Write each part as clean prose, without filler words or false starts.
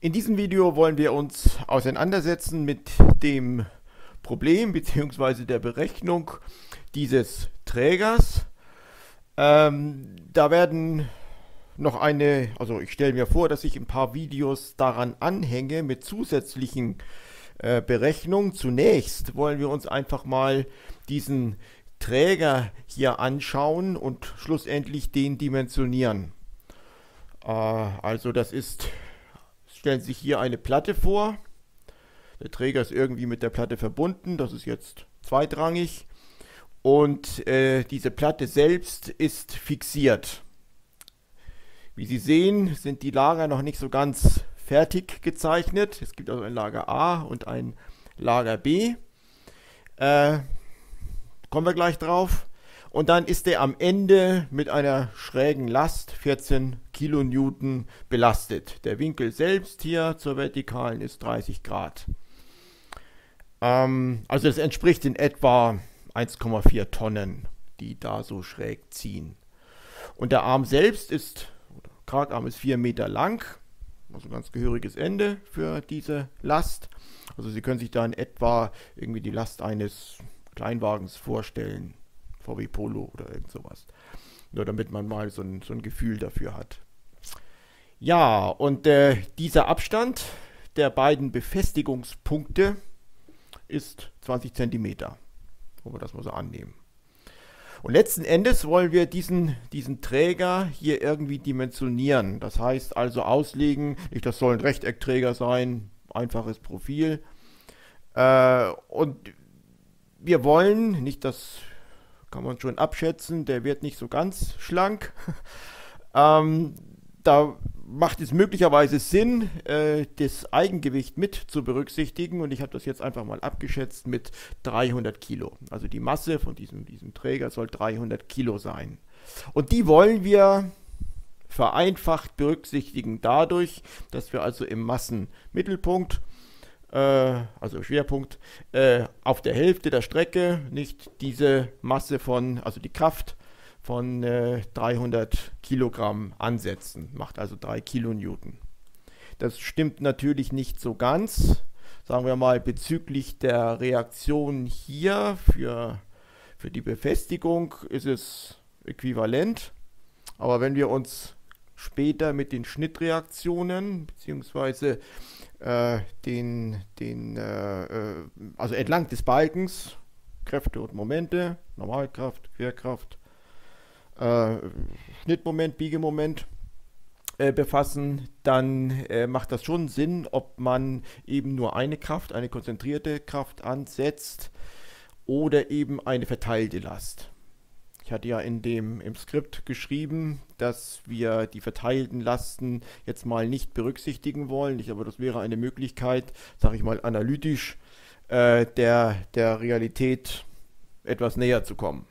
In diesem Video wollen wir uns auseinandersetzen mit dem Problem bzw. der Berechnung dieses Trägers. Da werden noch also ich stelle mir vor, dass ich ein paar Videos daran anhänge mit zusätzlichen Berechnungen. Zunächst wollen wir uns einfach mal diesen Träger hier anschauen und schlussendlich den dimensionieren. Also stellen Sie sich hier eine Platte vor. Der Träger ist irgendwie mit der Platte verbunden, das ist jetzt zweitrangig. Und diese Platte selbst ist fixiert. Wie Sie sehen, sind die Lager noch nicht so ganz fertig gezeichnet. Es gibt also ein Lager A und ein Lager B. Kommen wir gleich drauf. Und dann ist der am Ende mit einer schrägen Last 14 Kilonewton belastet. Der Winkel selbst hier zur Vertikalen ist 30 Grad. Also das entspricht in etwa 1,4 Tonnen, die da so schräg ziehen. Und der Arm selbst Kragarm ist 4 Meter lang, also ein ganz gehöriges Ende für diese Last. Also Sie können sich da in etwa irgendwie die Last eines Kleinwagens vorstellen. VW Polo oder irgend sowas. Nur damit man mal so ein Gefühl dafür hat. Ja, und dieser Abstand der beiden Befestigungspunkte ist 20 Zentimeter. Wollen wir das mal so annehmen. Und letzten Endes wollen wir diesen Träger hier irgendwie dimensionieren. Das heißt also auslegen, das soll ein Rechteckträger sein, einfaches Profil. Und wir wollen, das kann man schon abschätzen, der wird nicht so ganz schlank. Da macht es möglicherweise Sinn, das Eigengewicht mit zu berücksichtigen. Und ich habe das jetzt einfach mal abgeschätzt mit 300 Kilo. Also die Masse von diesem Träger soll 300 Kilo sein. Und die wollen wir vereinfacht berücksichtigen dadurch, dass wir also im Massenmittelpunkt, also Schwerpunkt, auf der Hälfte der Strecke nicht diese Masse also die Kraft von 300 Kilogramm ansetzen. Macht also 3 Kilonewton. Das stimmt natürlich nicht so ganz. Sagen wir mal, bezüglich der Reaktion hier für die Befestigung ist es äquivalent. Aber wenn wir uns später mit den Schnittreaktionen bzw. Also entlang des Balkens, Kräfte und Momente, Normalkraft, Querkraft, Schnittmoment, Biegemoment befassen, dann macht das schon Sinn, ob man eben nur eine Kraft, eine konzentrierte Kraft ansetzt oder eben eine verteilte Last. Ich hatte ja im Skript geschrieben, dass wir die verteilten Lasten jetzt mal nicht berücksichtigen wollen. Aber das wäre eine Möglichkeit, sage ich mal, analytisch der Realität etwas näher zu kommen.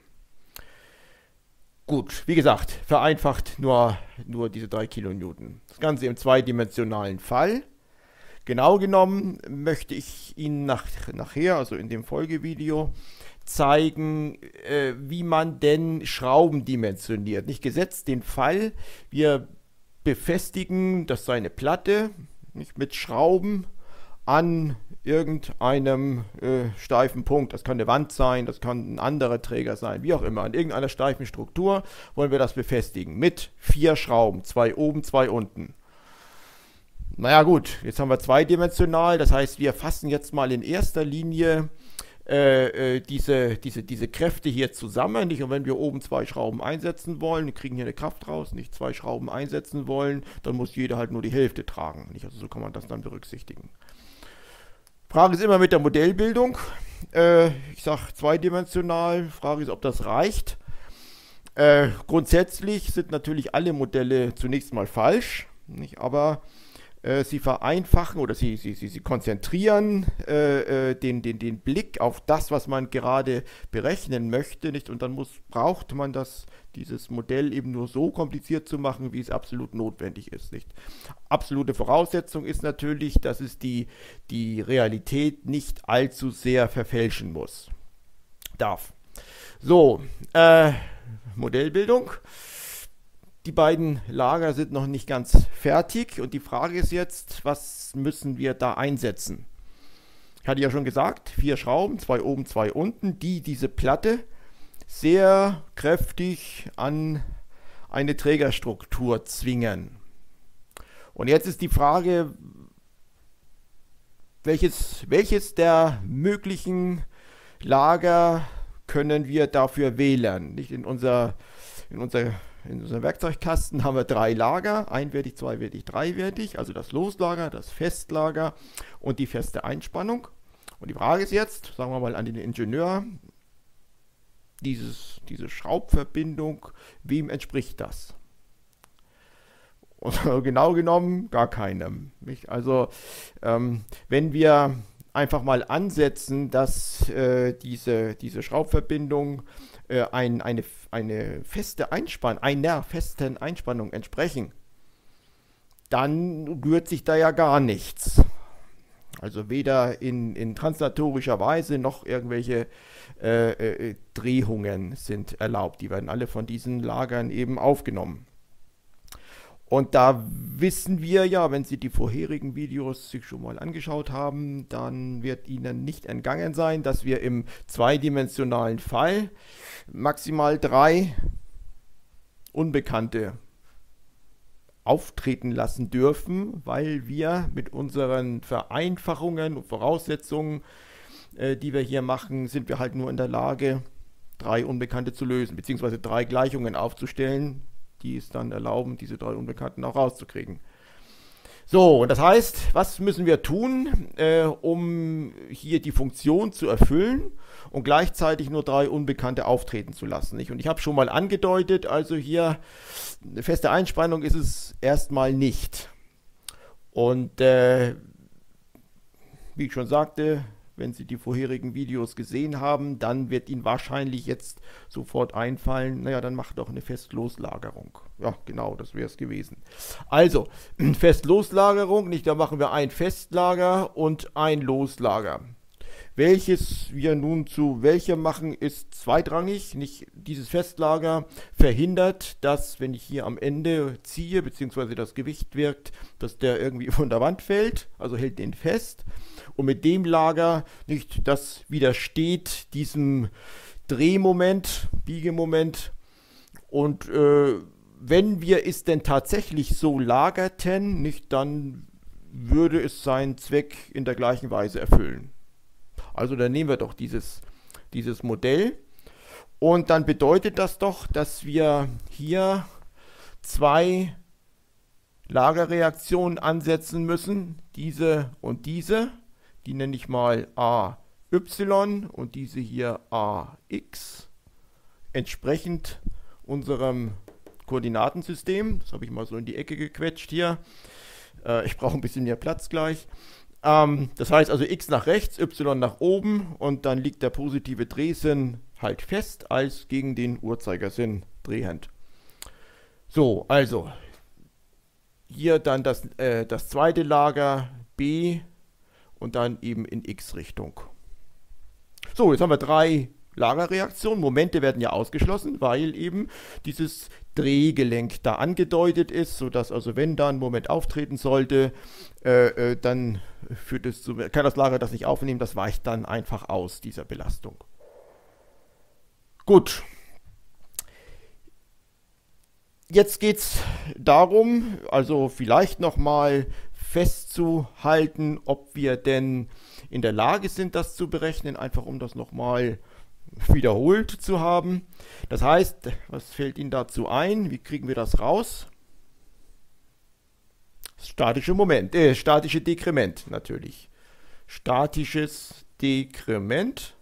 Gut, wie gesagt, vereinfacht nur diese 3 Kilonewton. Das Ganze im zweidimensionalen Fall. Genau genommen möchte ich Ihnen nachher, also in dem Folgevideo, zeigen, wie man denn Schrauben dimensioniert. Nicht gesetzt den Fall, wir befestigen eine Platte mit Schrauben an irgendeinem steifen Punkt. Das kann eine Wand sein, das kann ein anderer Träger sein, wie auch immer. An irgendeiner steifen Struktur wollen wir das befestigen mit 4 Schrauben, 2 oben, 2 unten. Naja gut, jetzt haben wir zweidimensional, das heißt, wir fassen jetzt mal in erster Linie diese Kräfte hier zusammen. Nicht? Und wenn wir oben 2 Schrauben einsetzen wollen, wir kriegen hier eine Kraft raus, nicht 2 Schrauben einsetzen wollen, dann muss jeder halt nur die Hälfte tragen. Nicht? Also so kann man das dann berücksichtigen. Frage ist immer mit der Modellbildung. Ich sage zweidimensional, Frage ist, ob das reicht. Grundsätzlich sind natürlich alle Modelle zunächst mal falsch, nicht? Aber sie vereinfachen oder sie konzentrieren den Blick auf das, was man gerade berechnen möchte, nicht? Und dann braucht man dieses Modell eben nur so kompliziert zu machen, wie es absolut notwendig ist, nicht? Absolute Voraussetzung ist natürlich, dass es die Realität nicht allzu sehr verfälschen darf. So, Modellbildung. Die beiden Lager sind noch nicht ganz fertig und die Frage ist jetzt, was müssen wir da einsetzen? Ich hatte ja schon gesagt, 4 Schrauben, 2 oben, 2 unten, die diese Platte sehr kräftig an eine Trägerstruktur zwingen. Und jetzt ist die Frage, welches der möglichen Lager können wir dafür wählen? Nicht in unserem Werkzeugkasten haben wir 3 Lager, einwertig, zweiwertig, dreiwertig, also das Loslager, das Festlager und die feste Einspannung. Und die Frage ist jetzt, sagen wir mal an den Ingenieur, diese Schraubverbindung, wem entspricht das? Und genau genommen gar keinem. Nicht? Also wenn wir einfach mal ansetzen, dass diese Schraubverbindung einer festen Einspannung entsprechen, dann rührt sich da ja gar nichts. Also weder in translatorischer Weise noch irgendwelche Drehungen sind erlaubt. Die werden alle von diesen Lagern eben aufgenommen. Und da wissen wir ja, wenn Sie die vorherigen Videos sich schon mal angeschaut haben, dann wird Ihnen nicht entgangen sein, dass wir im zweidimensionalen Fall maximal 3 Unbekannte auftreten lassen dürfen, weil wir mit unseren Vereinfachungen und Voraussetzungen, die wir hier machen, sind wir halt nur in der Lage, 3 Unbekannte zu lösen, beziehungsweise 3 Gleichungen aufzustellen, die es dann erlauben, diese 3 Unbekannten auch rauszukriegen. So, und das heißt, was müssen wir tun, um hier die Funktion zu erfüllen und gleichzeitig nur 3 Unbekannte auftreten zu lassen? Nicht? Und ich habe schon mal angedeutet, also hier eine feste Einspannung ist es erstmal nicht. Und wie ich schon sagte, wenn Sie die vorherigen Videos gesehen haben, dann wird Ihnen wahrscheinlich jetzt sofort einfallen, naja, dann macht doch eine Festloslagerung. Ja, genau, das wäre es gewesen. Also, Festloslagerung, nicht, da machen wir ein Festlager und ein Loslager. Welches wir nun zu welchem machen, ist zweitrangig. Nicht, dieses Festlager verhindert, dass, wenn ich hier am Ende ziehe, beziehungsweise das Gewicht wirkt, dass der irgendwie von der Wand fällt, also hält den fest. Und mit dem Lager, nicht, das widersteht diesem Drehmoment, Biegemoment. Und wenn wir es denn tatsächlich so lagerten, nicht, dann würde es seinen Zweck in der gleichen Weise erfüllen. Also dann nehmen wir doch dieses Modell und dann bedeutet das doch, dass wir hier 2 Lagerreaktionen ansetzen müssen, diese und diese, die nenne ich mal AY und diese hier AX, entsprechend unserem Koordinatensystem. Das habe ich mal so in die Ecke gequetscht hier. Ich brauche ein bisschen mehr Platz gleich. Das heißt also x nach rechts, y nach oben und dann liegt der positive Drehsinn halt fest als gegen den Uhrzeigersinn drehend. So, also hier dann das zweite Lager B und dann eben in x-Richtung. So, jetzt haben wir 3 Lagerreaktionen. Momente werden ja ausgeschlossen, weil eben dieses Drehgelenk da angedeutet ist, sodass also wenn da ein Moment auftreten sollte, dann kann das Lager das nicht aufnehmen, das weicht dann einfach aus, dieser Belastung. Gut. Jetzt geht es darum, also vielleicht nochmal festzuhalten, ob wir denn in der Lage sind, das zu berechnen, einfach um das nochmal wiederholt zu haben. Das heißt, was fällt Ihnen dazu ein? Wie kriegen wir das raus? Statische Dekrement natürlich. Statisches Dekrement.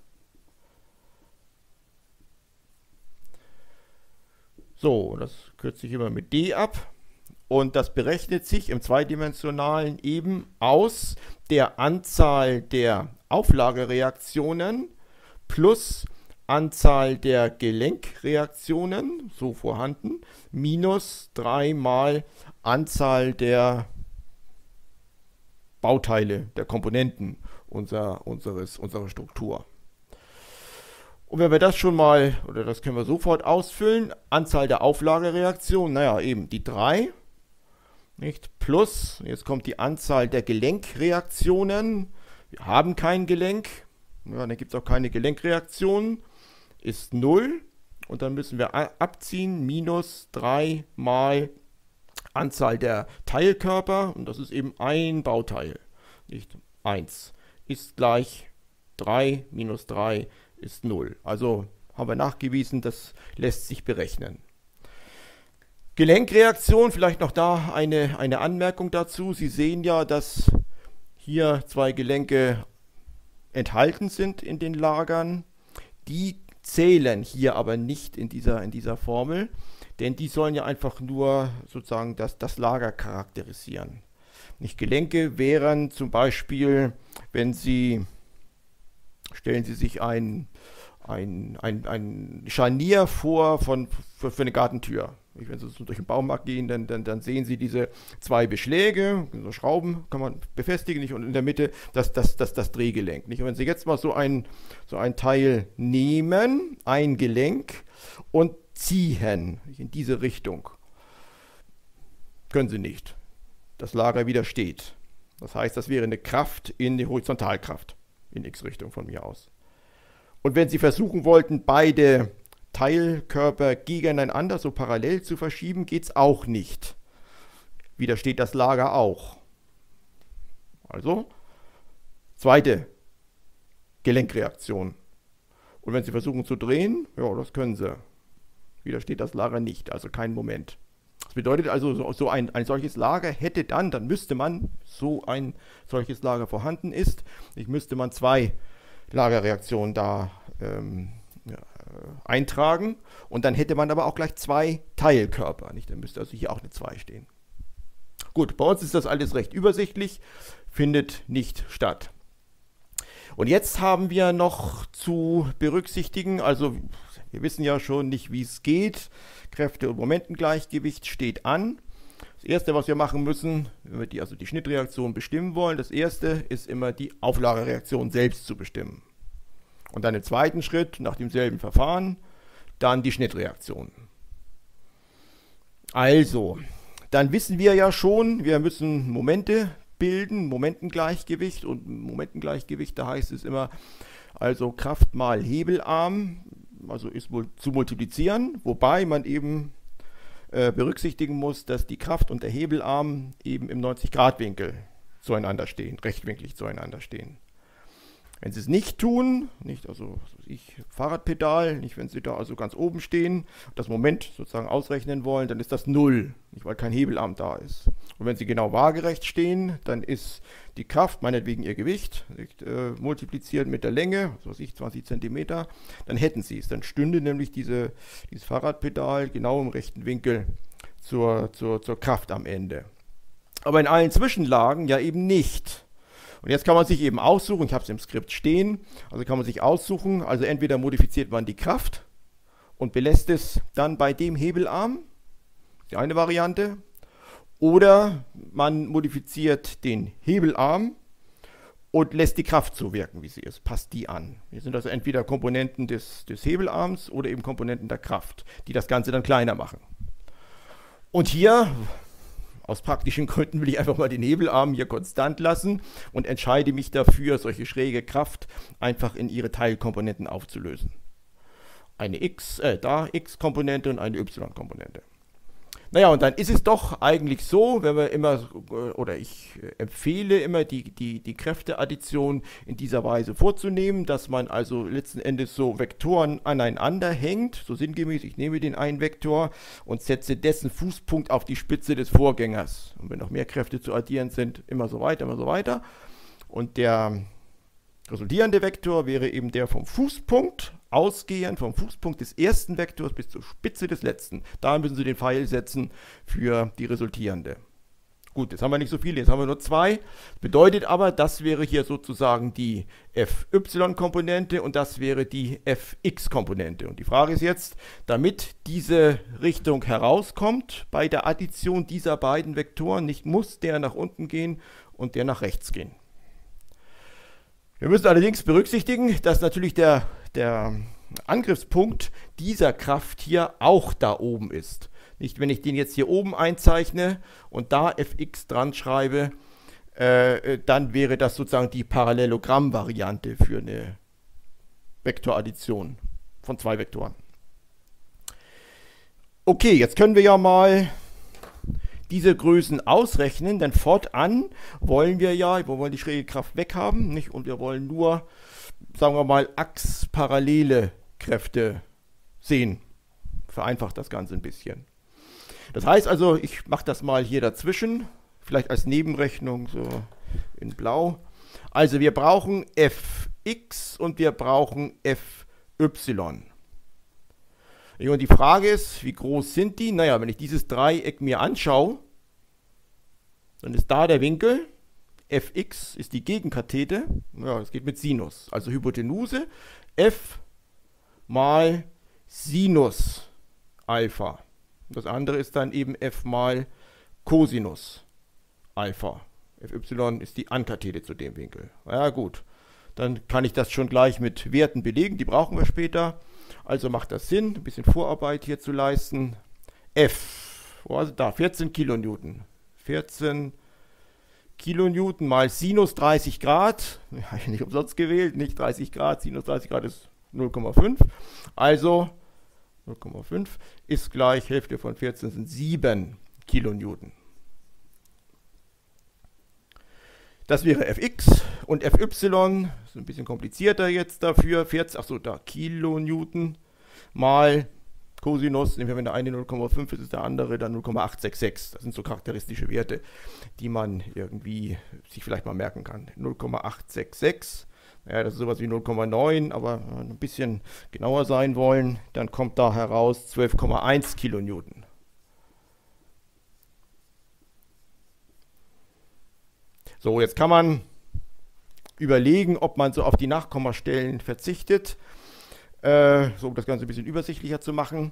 So, das kürze ich immer mit D ab. Und das berechnet sich im zweidimensionalen eben aus der Anzahl der Auflagereaktionen plus Anzahl der Gelenkreaktionen, so vorhanden, minus 3 mal Anzahl der Bauteile, der Komponenten unserer Struktur. Und wenn wir das schon mal, oder das können wir sofort ausfüllen, Anzahl der Auflagereaktionen, naja, eben die 3, nicht? Plus, jetzt kommt die Anzahl der Gelenkreaktionen. Wir haben kein Gelenk, ja, dann gibt es auch keine Gelenkreaktionen, ist 0. Und dann müssen wir abziehen, minus 3 mal Anzahl der Teilkörper, und das ist eben ein Bauteil, nicht 1, ist gleich 3 minus 3 ist 0. Also haben wir nachgewiesen, das lässt sich berechnen. Gelenkreaktion, vielleicht noch da eine Anmerkung dazu. Sie sehen ja, dass hier 2 Gelenke enthalten sind in den Lagern. Die zählen hier aber nicht in dieser Formel, denn die sollen ja einfach nur sozusagen das Lager charakterisieren. Nicht Gelenke wären zum Beispiel, wenn Sie, stellen Sie sich ein Scharnier vor für eine Gartentür. Wenn Sie so durch den Baumarkt gehen, dann sehen Sie diese 2 Beschläge, so Schrauben kann man befestigen, nicht? Und in der Mitte das Drehgelenk. Nicht? Und wenn Sie jetzt mal so ein Teil nehmen, ein Gelenk, und ziehen in diese Richtung, können Sie nicht. Das Lager widersteht. Das heißt, das wäre eine Kraft in die Horizontalkraft, in X-Richtung von mir aus. Und wenn Sie versuchen wollten, beide Teilkörper gegeneinander so parallel zu verschieben, geht es auch nicht. Widersteht das Lager auch. Also, zweite Gelenkreaktion. Und wenn Sie versuchen zu drehen, ja, das können Sie. Widersteht das Lager nicht, also kein Moment. Das bedeutet also, so ein solches Lager hätte dann müsste man, so ein solches Lager vorhanden ist, müsste man 2 Lagerreaktionen da eintragen, und dann hätte man aber auch gleich 2 Teilkörper. Nicht? Dann müsste also hier auch eine 2 stehen. Gut, bei uns ist das alles recht übersichtlich, findet nicht statt. Und jetzt haben wir noch zu berücksichtigen, also wir wissen ja schon nicht, wie es geht. Kräfte- und Momentengleichgewicht steht an. Das erste, was wir machen müssen, wenn wir die Schnittreaktion bestimmen wollen, das erste ist immer die Auflagereaktion selbst zu bestimmen. Und dann im zweiten Schritt, nach demselben Verfahren, dann die Schnittreaktion. Also, dann wissen wir ja schon, wir müssen Momente bilden, Momentengleichgewicht. Und Momentengleichgewicht, da heißt es immer, also Kraft mal Hebelarm, also ist wohl zu multiplizieren, wobei man eben berücksichtigen muss, dass die Kraft und der Hebelarm eben im 90-Grad-Winkel zueinander stehen, rechtwinklig zueinander stehen. Wenn Sie es nicht tun, Fahrradpedal, wenn Sie da also ganz oben stehen, das Moment sozusagen ausrechnen wollen, dann ist das 0, weil kein Hebelarm da ist. Und wenn Sie genau waagerecht stehen, dann ist die Kraft, meinetwegen Ihr Gewicht, multipliziert mit der Länge, 20 cm, dann hätten Sie es. Dann stünde nämlich dieses Fahrradpedal genau im rechten Winkel zur Kraft am Ende. Aber in allen Zwischenlagen ja eben nicht. Und jetzt kann man sich eben aussuchen, ich habe es im Skript stehen, also kann man sich aussuchen, also entweder modifiziert man die Kraft und belässt es dann bei dem Hebelarm, die eine Variante, oder man modifiziert den Hebelarm und lässt die Kraft so wirken, wie sie ist, passt die an. Hier sind also entweder Komponenten des Hebelarms oder eben Komponenten der Kraft, die das Ganze dann kleiner machen. Und hier, aus praktischen Gründen, will ich einfach mal den Hebelarm hier konstant lassen und entscheide mich dafür, solche schräge Kraft einfach in ihre Teilkomponenten aufzulösen. Eine X-Komponente und eine Y-Komponente. Naja, und dann ist es doch eigentlich so, wenn wir immer, oder ich empfehle immer, die Kräfteaddition in dieser Weise vorzunehmen, dass man also letzten Endes so Vektoren aneinander hängt, so sinngemäß, ich nehme den einen Vektor und setze dessen Fußpunkt auf die Spitze des Vorgängers. Und wenn noch mehr Kräfte zu addieren sind, immer so weiter, immer so weiter. Und der resultierende Vektor wäre eben der vom Fußpunkt, ausgehend vom Fußpunkt des ersten Vektors bis zur Spitze des letzten. Da müssen Sie den Pfeil setzen für die resultierende. Gut, jetzt haben wir nicht so viele, jetzt haben wir nur 2. Bedeutet aber, das wäre hier sozusagen die Fy-Komponente und das wäre die Fx-Komponente. Und die Frage ist jetzt, damit diese Richtung herauskommt bei der Addition dieser beiden Vektoren, nicht muss der nach unten gehen und der nach rechts gehen. Wir müssen allerdings berücksichtigen, dass natürlich der Angriffspunkt dieser Kraft hier auch da oben ist. Nicht, wenn ich den jetzt hier oben einzeichne und da fx dran schreibe, dann wäre das sozusagen die Parallelogramm-Variante für eine Vektoraddition von zwei Vektoren. Okay, jetzt können wir ja mal diese Größen ausrechnen, denn fortan wollen wir die schräge Kraft weghaben, nicht? Und wir wollen nur, sagen wir mal, achsparallele Kräfte sehen. Vereinfacht das Ganze ein bisschen. Das heißt also, ich mache das mal hier dazwischen, vielleicht als Nebenrechnung, so in blau. Also wir brauchen fx und wir brauchen fy. Und die Frage ist, wie groß sind die? Naja, wenn ich dieses Dreieck mir anschaue, dann ist da der Winkel, fx ist die Gegenkathete, ja, das geht mit Sinus, also Hypotenuse, f mal Sinus Alpha. Das andere ist dann eben f mal Cosinus Alpha. Fy ist die Ankathete zu dem Winkel. Ja gut, dann kann ich das schon gleich mit Werten belegen, die brauchen wir später. Also macht das Sinn, ein bisschen Vorarbeit hier zu leisten. F, wo also da, 14 Kilonewton. 14 Kilonewton mal Sinus 30 Grad. Habe ich nicht umsonst gewählt, nicht 30 Grad, Sinus 30 Grad ist 0,5. Also 0,5 ist gleich Hälfte von 14 sind 7 Kilonewton. Das wäre fx und fy, ist ein bisschen komplizierter jetzt dafür, 40, achso, da Kilonewton mal Cosinus, nehmen wir, wenn der eine 0,5 ist, ist der andere dann 0,866. Das sind so charakteristische Werte, die man irgendwie sich vielleicht mal merken kann. 0,866, ja, das ist sowas wie 0,9, aber wenn wir ein bisschen genauer sein wollen, dann kommt da heraus 12,1 Kilonewton. So, jetzt kann man überlegen, ob man so auf die Nachkommastellen verzichtet, so um das Ganze ein bisschen übersichtlicher zu machen.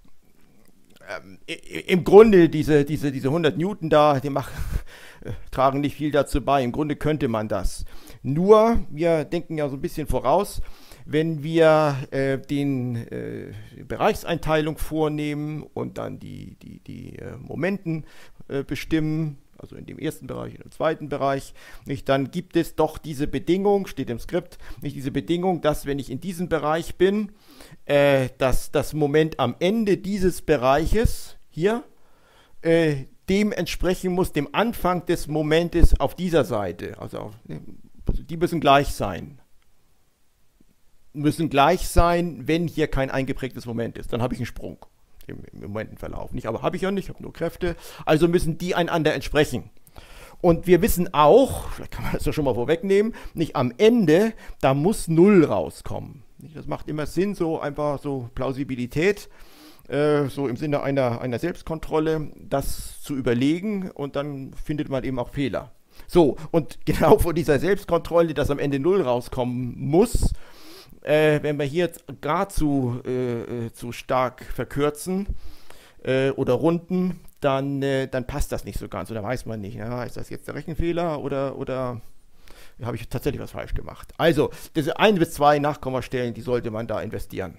Im Grunde, diese 100 Newton da, tragen nicht viel dazu bei. Im Grunde könnte man das. Nur, wir denken ja so ein bisschen voraus, wenn wir die Bereichseinteilung vornehmen und dann die Momenten bestimmen, also in dem ersten Bereich, in dem zweiten Bereich, nicht, dann gibt es doch diese Bedingung, steht im Skript, nicht diese Bedingung, dass wenn ich in diesem Bereich bin, dass das Moment am Ende dieses Bereiches hier dem entsprechen muss, dem Anfang des Momentes auf dieser Seite. Also die müssen gleich sein. Müssen gleich sein, wenn hier kein eingeprägtes Moment ist. Dann habe ich einen Sprung im Momentenverlauf. Nicht, aber habe ich ja nicht, ich habe nur Kräfte. Also müssen die einander entsprechen. Und wir wissen auch, vielleicht kann man das ja schon mal vorwegnehmen, nicht am Ende, da muss 0 rauskommen. Das macht immer Sinn, so einfach so Plausibilität, so im Sinne einer Selbstkontrolle, das zu überlegen und dann findet man eben auch Fehler. So, und genau vor dieser Selbstkontrolle, dass am Ende 0 rauskommen muss, wenn wir hier jetzt gar zu stark verkürzen oder runden, dann passt das nicht so ganz. Oder weiß man nicht, ja, ist das jetzt der Rechenfehler oder habe ich tatsächlich was falsch gemacht. Also, diese 1 bis 2 Nachkommastellen, die sollte man da investieren.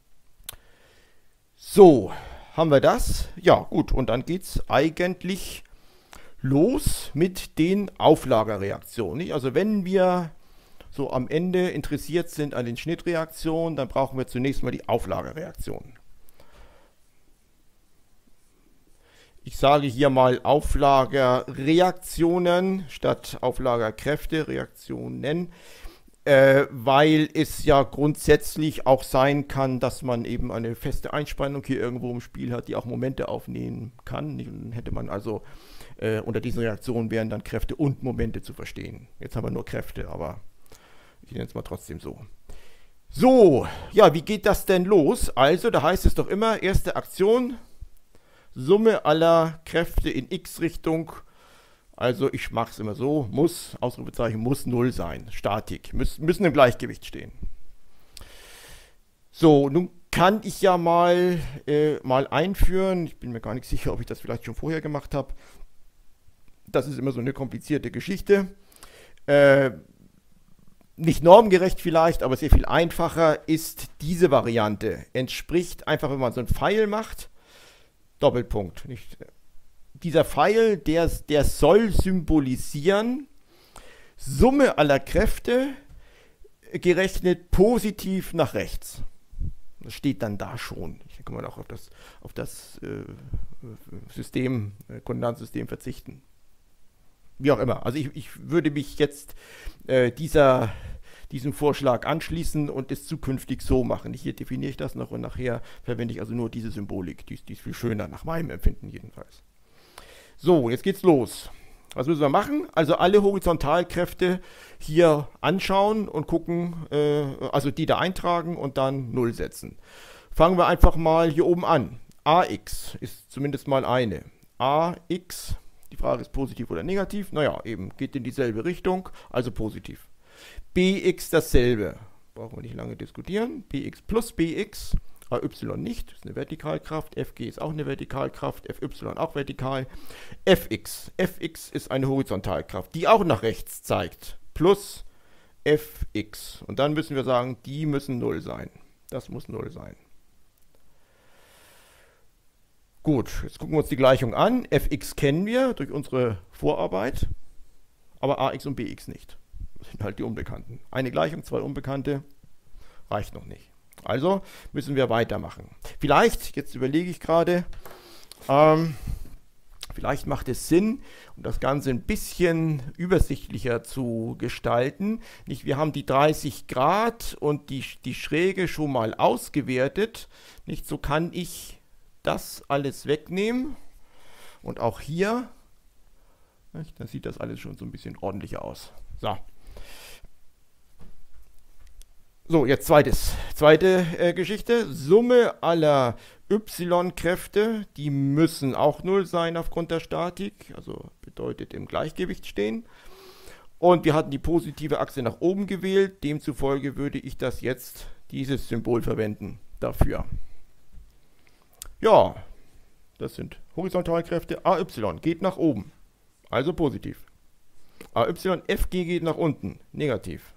So, haben wir das? Ja, gut. Und dann geht es eigentlich los mit den Auflagerreaktionen. Nicht? Also, wenn wir so am Ende interessiert sind an den Schnittreaktionen, dann brauchen wir zunächst mal die Auflagerreaktionen. Ich sage hier mal Auflagerreaktionen statt Auflagerkräfte, Reaktionen, weil es ja grundsätzlich auch sein kann, dass man eben eine feste Einspannung hier irgendwo im Spiel hat, die auch Momente aufnehmen kann. Dann hätte man also unter diesen Reaktionen wären dann Kräfte und Momente zu verstehen. Jetzt haben wir nur Kräfte, aber ich nenne es mal trotzdem so. So, ja, wie geht das denn los? Also, da heißt es doch immer, erste Aktion, Summe aller Kräfte in x-Richtung. Also, ich mache es immer so, muss, Ausrufezeichen, muss 0 sein. Statik, müssen im Gleichgewicht stehen. So, nun kann ich ja mal einführen, ich bin mir gar nicht sicher, ob ich das vielleicht schon vorher gemacht habe. Das ist immer so eine komplizierte Geschichte. nicht normgerecht vielleicht, aber sehr viel einfacher ist diese Variante. Entspricht einfach, wenn man so einen Pfeil macht, Doppelpunkt. Nicht? Dieser Pfeil, der soll symbolisieren, Summe aller Kräfte gerechnet positiv nach rechts. Das steht dann da schon. Hier kann man auch auf das System, Koordinatensystem verzichten. Wie auch immer. Also ich würde mich jetzt diesem Vorschlag anschließen und es zukünftig so machen. Hier definiere ich das noch und nachher verwende ich also nur diese Symbolik. Die ist viel schöner, nach meinem Empfinden jedenfalls. So, jetzt geht's los. Was müssen wir machen? Also alle Horizontalkräfte hier anschauen und gucken, also die da eintragen und dann 0 setzen. Fangen wir einfach mal hier oben an. AX ist zumindest mal eine. AX, die Frage ist positiv oder negativ. Naja, eben, geht in dieselbe Richtung, also positiv. BX dasselbe. Brauchen wir nicht lange diskutieren. BX plus BX. AY nicht, ist eine Vertikalkraft, FG ist auch eine Vertikalkraft, FY auch vertikal. FX ist eine Horizontalkraft, die auch nach rechts zeigt, plus FX. Und dann müssen wir sagen, die müssen 0 sein. Das muss 0 sein. Gut, jetzt gucken wir uns die Gleichung an. FX kennen wir durch unsere Vorarbeit, aber AX und BX nicht. Das sind halt die Unbekannten. Eine Gleichung, 2 Unbekannte, reicht noch nicht. Also müssen wir weitermachen. Vielleicht, jetzt überlege ich gerade, vielleicht macht es Sinn, um das Ganze ein bisschen übersichtlicher zu gestalten. Nicht, wir haben die 30 Grad und die Schräge schon mal ausgewertet. Nicht, so kann ich das alles wegnehmen. Und auch hier, nicht, dann sieht das alles schon so ein bisschen ordentlicher aus. So, jetzt zweite Geschichte. Summe aller y-Kräfte, die müssen auch 0 sein aufgrund der Statik, also bedeutet im Gleichgewicht stehen. Und wir hatten die positive Achse nach oben gewählt, demzufolge würde ich dieses Symbol verwenden dafür. Ja, das sind Horizontalkräfte. AY geht nach oben, also positiv. AY, FG geht nach unten, negativ.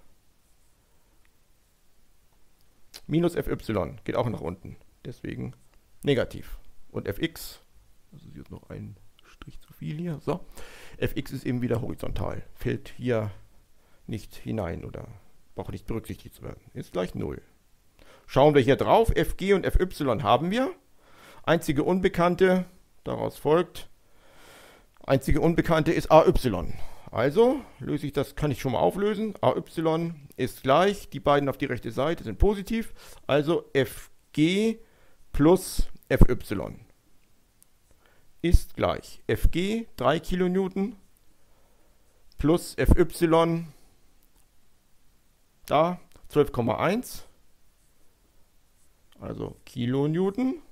Minus FY geht auch nach unten, deswegen negativ. Und Fx, das ist jetzt noch ein Strich zu viel hier, so. Fx ist eben wieder horizontal, fällt hier nicht hinein oder braucht nicht berücksichtigt zu werden, ist gleich 0. Schauen wir hier drauf, Fg und Fy haben wir. Einzige Unbekannte, daraus folgt, einzige Unbekannte ist AY. Also löse ich das, kann ich schon mal auflösen. AY ist gleich, die beiden auf die rechte Seite sind positiv, also FG plus FY ist gleich FG 3 Kilonewton plus FY da 12,1, also Kilonewton.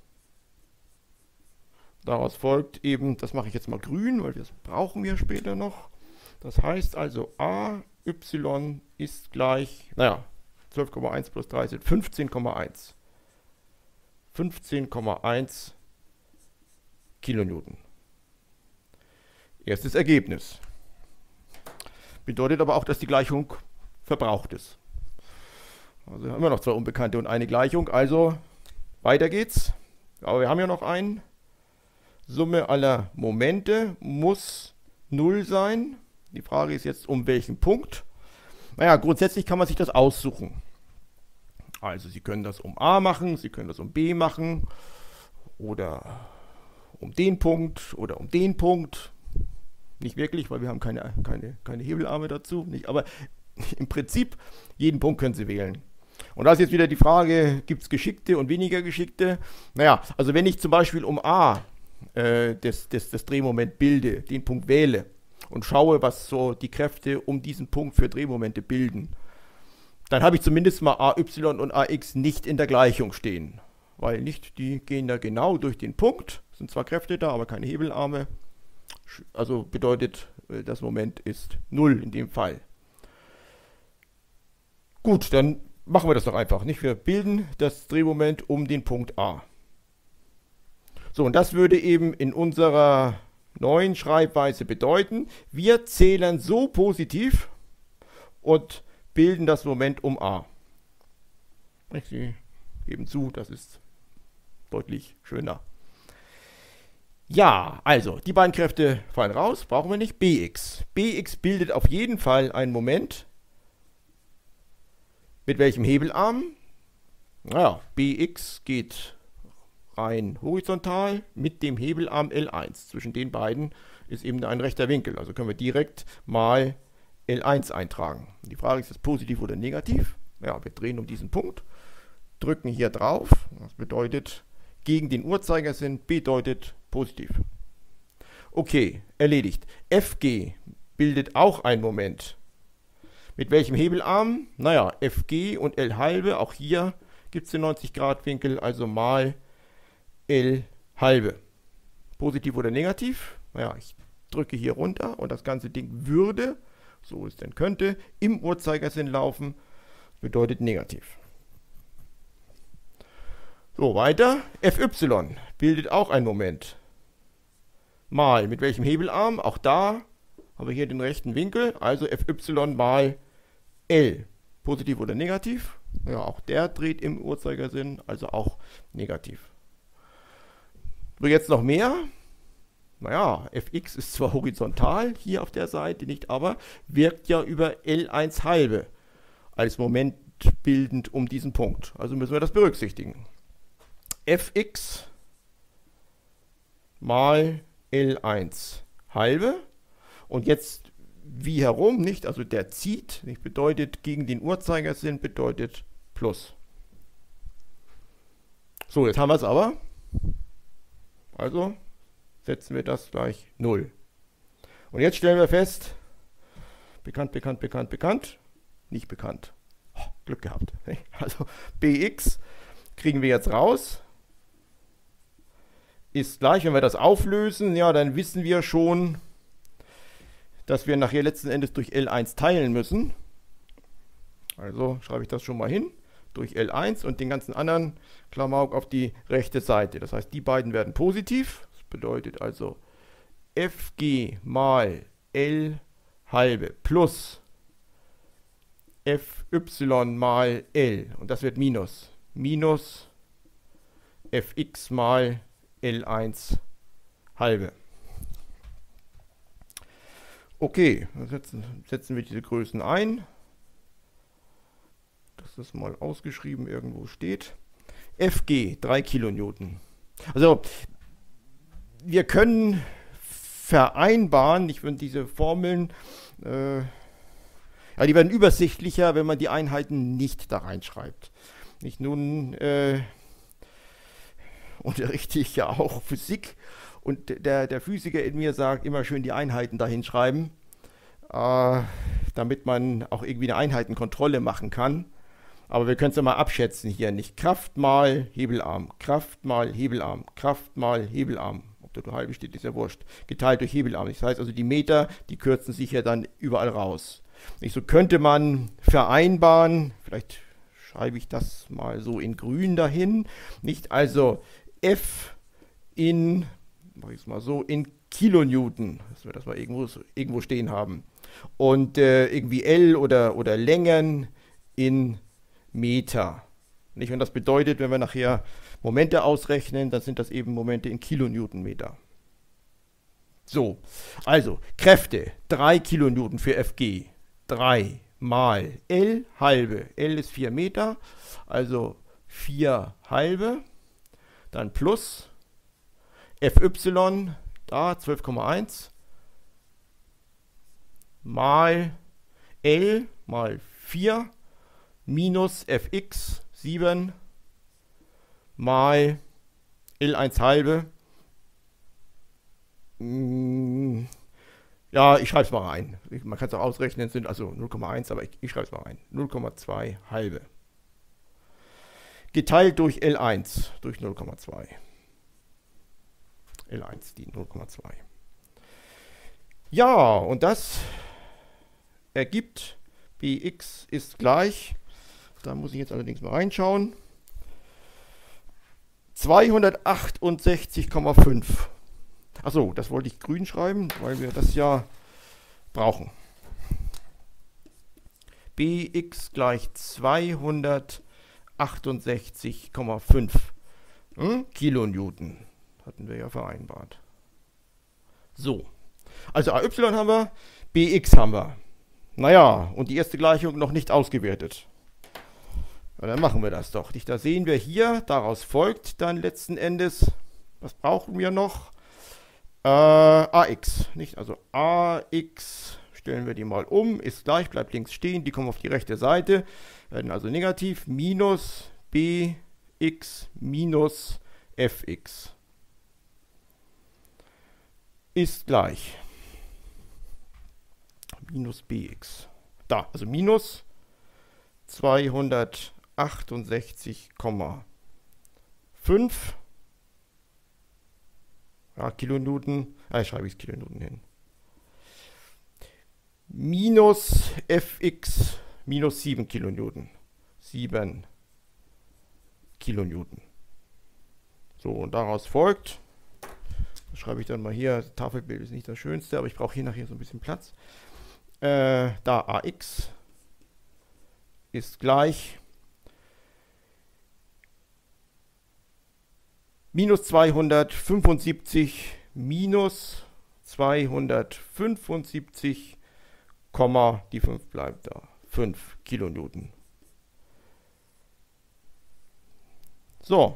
Daraus folgt eben, das mache ich jetzt mal grün, weil das brauchen wir später noch. Das heißt also, AY ist gleich, 12,1 plus 3 sind 15,1. 15,1 Kilonewton. Erstes Ergebnis. Bedeutet aber auch, dass die Gleichung verbraucht ist. Also haben wir noch 2 Unbekannte und eine Gleichung, also weiter geht's. Aber wir haben ja noch einen. Summe aller Momente muss 0 sein. Die Frage ist jetzt, um welchen Punkt? Naja, grundsätzlich kann man sich das aussuchen. Also Sie können das um A machen, Sie können das um B machen oder um den Punkt oder um den Punkt. Nicht wirklich, weil wir haben keine Hebelarme dazu. Nicht, aber im Prinzip, jeden Punkt können Sie wählen. Und da ist jetzt wieder die Frage, gibt es Geschickte und weniger Geschickte? Naja, also wenn ich zum Beispiel um A das Drehmoment bilde, den Punkt wähle, und schaue, was so die Kräfte um diesen Punkt für Drehmomente bilden, dann habe ich zumindest mal AY und AX nicht in der Gleichung stehen. Weil die gehen da genau durch den Punkt, sind zwar Kräfte da, aber keine Hebelarme. Also bedeutet, das Moment ist 0 in dem Fall. Gut, dann machen wir das doch einfach. Nicht? Wir bilden das Drehmoment um den Punkt A. So, und das würde eben in unserer neuen Schreibweise bedeuten, wir zählen so positiv und bilden das Moment um A. Sie geben zu, das ist deutlich schöner. Ja, also, die beiden Kräfte fallen raus, brauchen wir nicht. Bx. Bx bildet auf jeden Fall einen Moment. Mit welchem Hebelarm? Naja, Bx geht rein horizontal mit dem Hebelarm L1. Zwischen den beiden ist eben ein rechter Winkel. Also können wir direkt mal L1 eintragen. Die Frage ist, ist das positiv oder negativ? Ja, wir drehen um diesen Punkt, drücken hier drauf. Das bedeutet, gegen den Uhrzeigersinn bedeutet positiv. Okay, erledigt. Fg bildet auch ein Moment. Mit welchem Hebelarm? Naja, Fg und L halbe, auch hier gibt es den 90-Grad-Winkel, also mal L halbe. Positiv oder negativ? Naja, ich drücke hier runter und das ganze Ding würde, so es denn könnte, im Uhrzeigersinn laufen. Bedeutet negativ. So, weiter. Fy bildet auch ein Moment. Mal mit welchem Hebelarm? Auch da haben wir hier den rechten Winkel, also Fy mal L. Positiv oder negativ? Ja, auch der dreht im Uhrzeigersinn, also auch negativ. So, jetzt noch mehr. Naja, Fx ist zwar horizontal hier auf der Seite, nicht aber, wirkt ja über L1 halbe als Moment bildend um diesen Punkt. Also müssen wir das berücksichtigen. Fx mal L1 halbe. Und jetzt wie herum, nicht? Also der zieht, nicht? Bedeutet gegen den Uhrzeigersinn, bedeutet plus. So, jetzt haben wir es aber. Also setzen wir das gleich 0. Und jetzt stellen wir fest, bekannt, nicht bekannt. Oh, Glück gehabt. Also Bx kriegen wir jetzt raus. Ist gleich, wenn wir das auflösen, ja, dann wissen wir schon, dass wir nachher letzten Endes durch L1 teilen müssen. Also schreibe ich das schon mal hin. Durch L1 und den ganzen anderen Klamauk auf die rechte Seite. Das heißt, die beiden werden positiv. Das bedeutet also Fg mal L halbe plus Fy mal L. Und das wird minus. Minus Fx mal L1 halbe. Okay, dann setzen wir diese Größen ein. Dass das mal ausgeschrieben irgendwo steht. Fg 3 Kilonewton. Also wir können vereinbaren, ich finde diese Formeln, ja, die werden übersichtlicher, wenn man die Einheiten nicht da reinschreibt. Nicht nun unterrichte ich ja auch Physik und der Physiker in mir sagt, immer schön die Einheiten da hinschreiben, damit man auch irgendwie eine Einheitenkontrolle machen kann. Aber wir können es ja mal abschätzen hier, nicht Kraft mal Hebelarm, Kraft mal Hebelarm, Kraft mal Hebelarm. Ob da halbe steht, ist ja wurscht. Geteilt durch Hebelarm. Das heißt also, die Meter, die kürzen sich ja dann überall raus. Nicht, so könnte man vereinbaren, vielleicht schreibe ich das mal so in grün dahin, nicht? Also F in, mache ich es mal so, in Kilonewton, dass wir das mal irgendwo stehen haben. Und irgendwie L oder Längen in Meter. Nicht? Und das bedeutet, wenn wir nachher Momente ausrechnen, dann sind das eben Momente in Kilonewtonmeter. So, also Kräfte, 3 Kilonewton für Fg. 3 mal L halbe. L ist 4 Meter, also 4 halbe. Dann plus Fy, da 12,1 mal L mal 4 minus Fx 7 mal L1 halbe. Ja, ich schreibe es mal rein. Man kann es auch ausrechnen, sind also 0,1, aber ich schreibe es mal rein. 0,2 halbe. Geteilt durch L1, durch 0,2. L1, die 0,2. Ja, und das ergibt, Bx ist gleich, da muss ich jetzt allerdings mal reinschauen, 268,5. Achso, das wollte ich grün schreiben, weil wir das ja brauchen. bx gleich 268,5 Kilonewton. Hatten wir ja vereinbart. So, also AY haben wir, BX haben wir. Naja, und die erste Gleichung noch nicht ausgewertet. Ja, dann machen wir das doch. Da sehen wir hier, daraus folgt dann letzten Endes, was brauchen wir noch? AX, nicht? Also AX, stellen wir die mal um, ist gleich, bleibt links stehen, die kommen auf die rechte Seite, werden also negativ, minus BX minus FX ist gleich minus BX. Da, also minus 268,5 Kilonewton. Ich schreibe es Kilonewton hin. Minus Fx minus 7 Kilonewton. 7 Kilonewton. So, und daraus folgt, das schreibe ich dann mal hier, das Tafelbild ist nicht das schönste, aber ich brauche hier nachher so ein bisschen Platz. Da AX ist gleich minus 275 minus 275, die 5 bleibt da, 5 Kilonewton. So,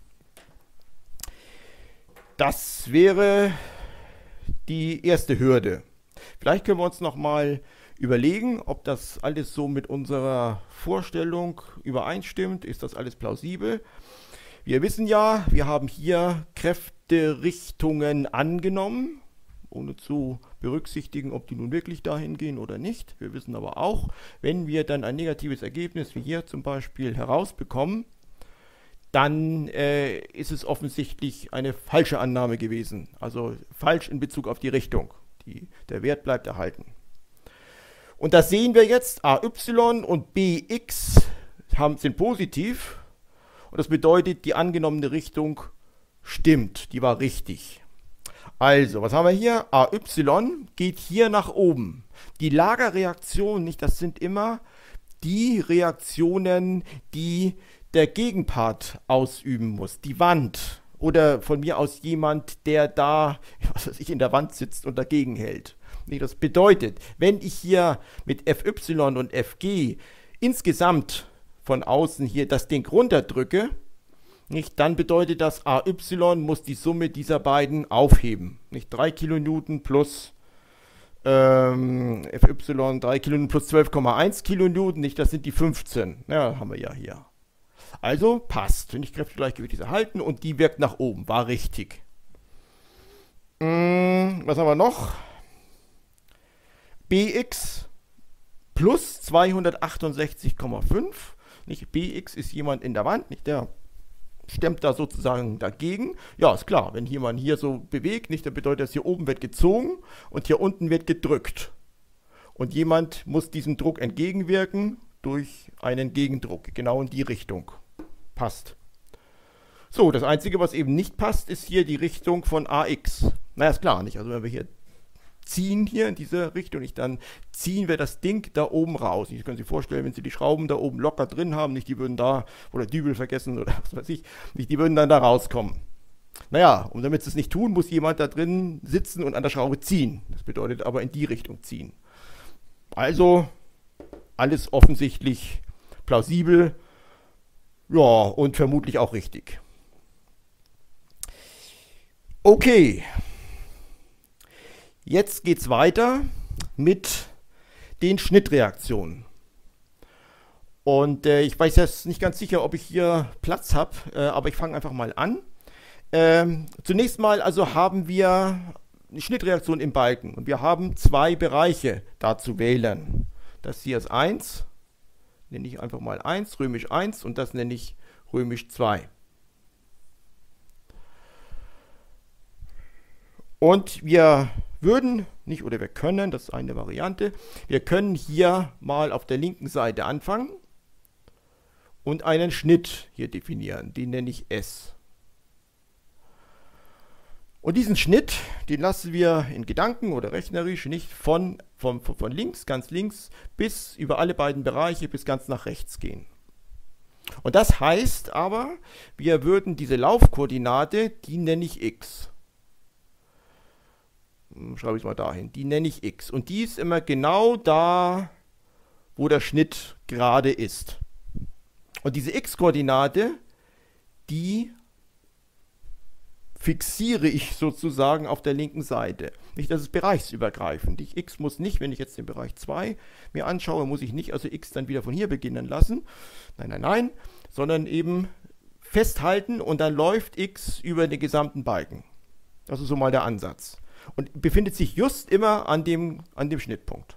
das wäre die erste Hürde. Vielleicht können wir uns noch mal überlegen, ob das alles so mit unserer Vorstellung übereinstimmt. Ist das alles plausibel? Wir wissen ja, wir haben hier Kräfterichtungen angenommen, ohne zu berücksichtigen, ob die nun wirklich dahin gehen oder nicht. Wir wissen aber auch, wenn wir dann ein negatives Ergebnis, wie hier zum Beispiel, herausbekommen, dann ist es offensichtlich eine falsche Annahme gewesen. Also falsch in Bezug auf die Richtung. Der Wert bleibt erhalten. Und das sehen wir jetzt, AY und BX sind positiv. Und das bedeutet, die angenommene Richtung stimmt, die war richtig. Also, was haben wir hier? AY geht hier nach oben. Die Lagerreaktion, nicht, das sind immer die Reaktionen, die der Gegenpart ausüben muss. Die Wand oder von mir aus jemand, der da, was weiß ich, in der Wand sitzt und dagegen hält. Das bedeutet, wenn ich hier mit Fy und Fg insgesamt von außen hier das Ding runterdrücke, nicht, dann bedeutet das, AY muss die Summe dieser beiden aufheben. Nicht 3 Kilonewton plus Fy 3 Kilonewton plus 12,1 Kilonewton, nicht, das sind die 15. Ja, haben wir ja hier. Also passt, finde ich, Kräftegleichgewicht ist erhalten und die wirkt nach oben, war richtig. Was haben wir noch? Bx plus 268,5. Nicht, Bx ist jemand in der Wand, nicht, der stemmt da sozusagen dagegen. Ja, ist klar, wenn jemand hier so bewegt, nicht, dann bedeutet das, hier oben wird gezogen und hier unten wird gedrückt. Und jemand muss diesem Druck entgegenwirken durch einen Gegendruck, genau in die Richtung. Passt. So, das Einzige, was eben nicht passt, ist hier die Richtung von AX. Na, ist klar, nicht? Also wenn wir hier ziehen, hier in diese Richtung, nicht, dann ziehen wir das Ding da oben raus. Sie können sich vorstellen, wenn Sie die Schrauben da oben locker drin haben, nicht, die würden da, oder Dübel vergessen oder was weiß ich, nicht, die würden dann da rauskommen. Naja, und damit Sie es nicht tun, muss jemand da drin sitzen und an der Schraube ziehen. Das bedeutet aber in die Richtung ziehen. Also alles offensichtlich plausibel, ja, und vermutlich auch richtig. Okay, jetzt geht es weiter mit den Schnittreaktionen. Und ich weiß jetzt nicht ganz sicher, ob ich hier Platz habe, aber ich fange einfach mal an. Zunächst mal also haben wir eine Schnittreaktion im Balken und wir haben zwei Bereiche da zu wählen. Das hier ist 1, nenne ich einfach mal 1, römisch 1 und das nenne ich römisch 2. Und wir würden, nicht, oder wir können, das ist eine Variante, wir können hier mal auf der linken Seite anfangen und einen Schnitt hier definieren, den nenne ich S. Und diesen Schnitt, den lassen wir in Gedanken oder rechnerisch nicht von links, ganz links, bis über alle beiden Bereiche bis ganz nach rechts gehen. Und das heißt aber, wir würden diese Laufkoordinate, die nenne ich x. Schreibe ich mal dahin, die nenne ich x. Und die ist immer genau da, wo der Schnitt gerade ist. Und diese x-Koordinate, die fixiere ich sozusagen auf der linken Seite. Nicht, das ist bereichsübergreifend. X muss nicht, wenn ich jetzt den Bereich 2 mir anschaue, muss ich nicht also x dann wieder von hier beginnen lassen. Nein, nein, nein, sondern eben festhalten und dann läuft x über den gesamten Balken. Das ist so mal der Ansatz. Und befindet sich just immer an dem Schnittpunkt.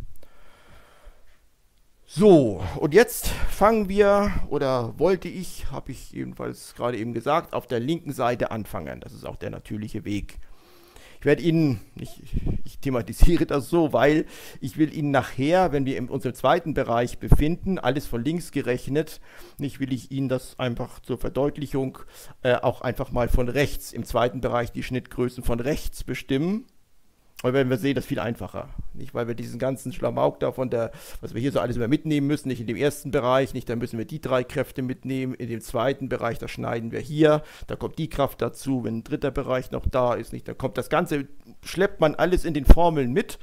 So, und jetzt fangen wir, oder wollte ich, habe ich jedenfalls gerade eben gesagt, auf der linken Seite anfangen. Das ist auch der natürliche Weg. Ich werde Ihnen, ich thematisiere das so, weil ich will Ihnen nachher, wenn wir in unserem zweiten Bereich befinden, alles von links gerechnet, will ich Ihnen das einfach zur Verdeutlichung auch einfach mal von rechts, im zweiten Bereich die Schnittgrößen von rechts bestimmen. Und werden wir sehen, das ist viel einfacher. Nicht, weil wir diesen ganzen Schlamauk da was wir hier so alles immer mitnehmen müssen, nicht in dem ersten Bereich, nicht, da müssen wir die 3 Kräfte mitnehmen, in dem zweiten Bereich, da schneiden wir hier, da kommt die Kraft dazu, wenn ein dritter Bereich noch da ist, nicht, da kommt das Ganze, schleppt man alles in den Formeln mit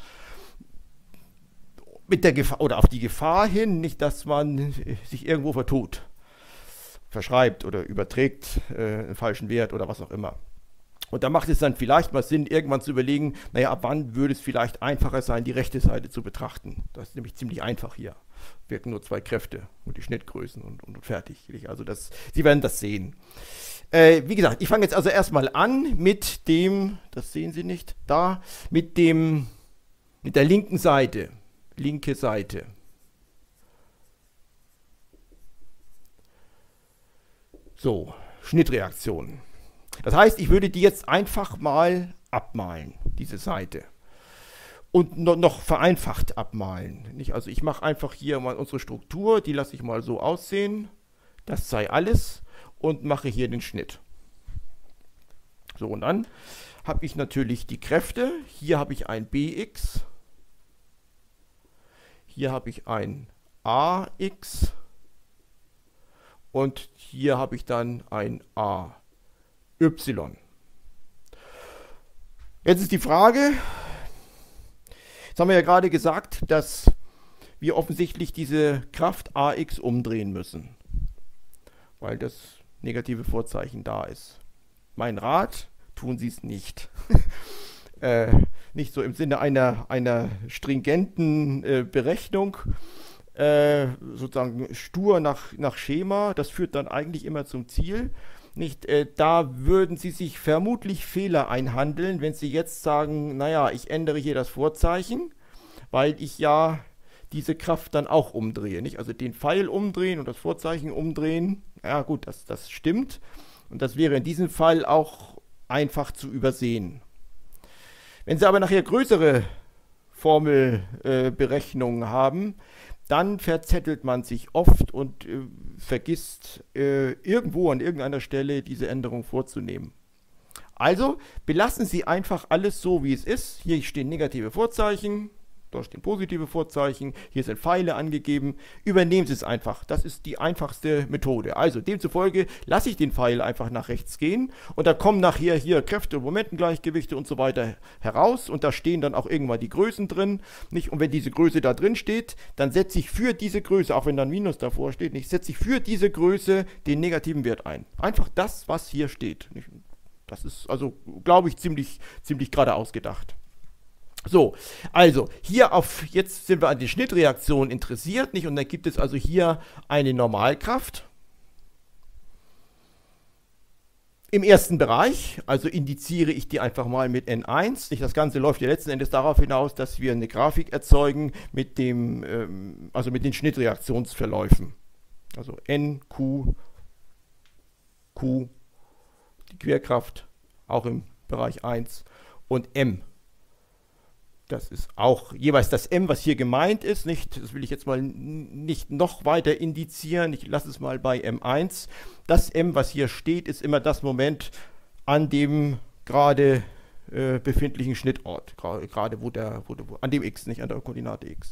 der Gefahr, oder auf die Gefahr hin, nicht, dass man sich irgendwo vertut, verschreibt oder überträgt einen falschen Wert oder was auch immer. Und da macht es dann vielleicht mal Sinn, irgendwann zu überlegen, naja, ab wann würde es vielleicht einfacher sein, die rechte Seite zu betrachten. Das ist nämlich ziemlich einfach hier. Wirken nur 2 Kräfte und die Schnittgrößen und fertig. Also Sie werden das sehen. Wie gesagt, ich fange jetzt also erstmal an mit dem, das sehen Sie nicht, da, mit der linken Seite. Linke Seite. So, Schnittreaktionen. Das heißt, ich würde die jetzt einfach mal abmalen, diese Seite. Und noch vereinfacht abmalen. Also ich mache einfach hier mal unsere Struktur, die lasse ich mal so aussehen. Das sei alles. Und mache hier den Schnitt. So, und dann habe ich natürlich die Kräfte. Hier habe ich ein Bx. Hier habe ich ein AX. Und hier habe ich dann ein AY. Jetzt ist die Frage, jetzt haben wir ja gerade gesagt, dass wir offensichtlich diese Kraft AX umdrehen müssen, weil das negative Vorzeichen da ist. Mein Rat, tun Sie es nicht. Nicht so im Sinne einer stringenten Berechnung, sozusagen stur nach Schema, das führt dann eigentlich immer zum Ziel. Nicht, da würden Sie sich vermutlich Fehler einhandeln, wenn Sie jetzt sagen, naja, ich ändere hier das Vorzeichen, weil ich ja diese Kraft dann auch umdrehe. Nicht? Also den Pfeil umdrehen und das Vorzeichen umdrehen, ja gut, das stimmt. Und das wäre in diesem Fall auch einfach zu übersehen. Wenn Sie aber nachher größere Formelberechnungen haben, dann verzettelt man sich oft und vergisst irgendwo an irgendeiner Stelle diese Änderung vorzunehmen. Also belassen Sie einfach alles so, wie es ist. Hier stehen negative Vorzeichen, da stehen positive Vorzeichen, hier sind Pfeile angegeben. Übernehmen Sie es einfach. Das ist die einfachste Methode. Also demzufolge lasse ich den Pfeil einfach nach rechts gehen und da kommen nachher hier Kräfte und Momentengleichgewichte und so weiter heraus und da stehen dann auch irgendwann die Größen drin. Nicht? Und wenn diese Größe da drin steht, dann setze ich für diese Größe, auch wenn dann Minus davor steht, setze ich für diese Größe den negativen Wert ein. Einfach das, was hier steht. Nicht? Das ist also, glaube ich, ziemlich gerade ausgedacht. So, also jetzt sind wir an die Schnittreaktion interessiert, nicht? Und dann gibt es also hier eine Normalkraft im ersten Bereich, also indiziere ich die einfach mal mit N1. Nicht? Das Ganze läuft ja letzten Endes darauf hinaus, dass wir eine Grafik erzeugen mit mit den Schnittreaktionsverläufen. Also N, Q, die Querkraft, auch im Bereich 1 und M. Das ist auch jeweils das M, was hier gemeint ist. Nicht, das will ich jetzt mal nicht noch weiter indizieren. Ich lasse es mal bei M1. Das M, was hier steht, ist immer das Moment, an dem gerade befindlichen Schnittort, gerade an dem X, nicht an der Koordinate X.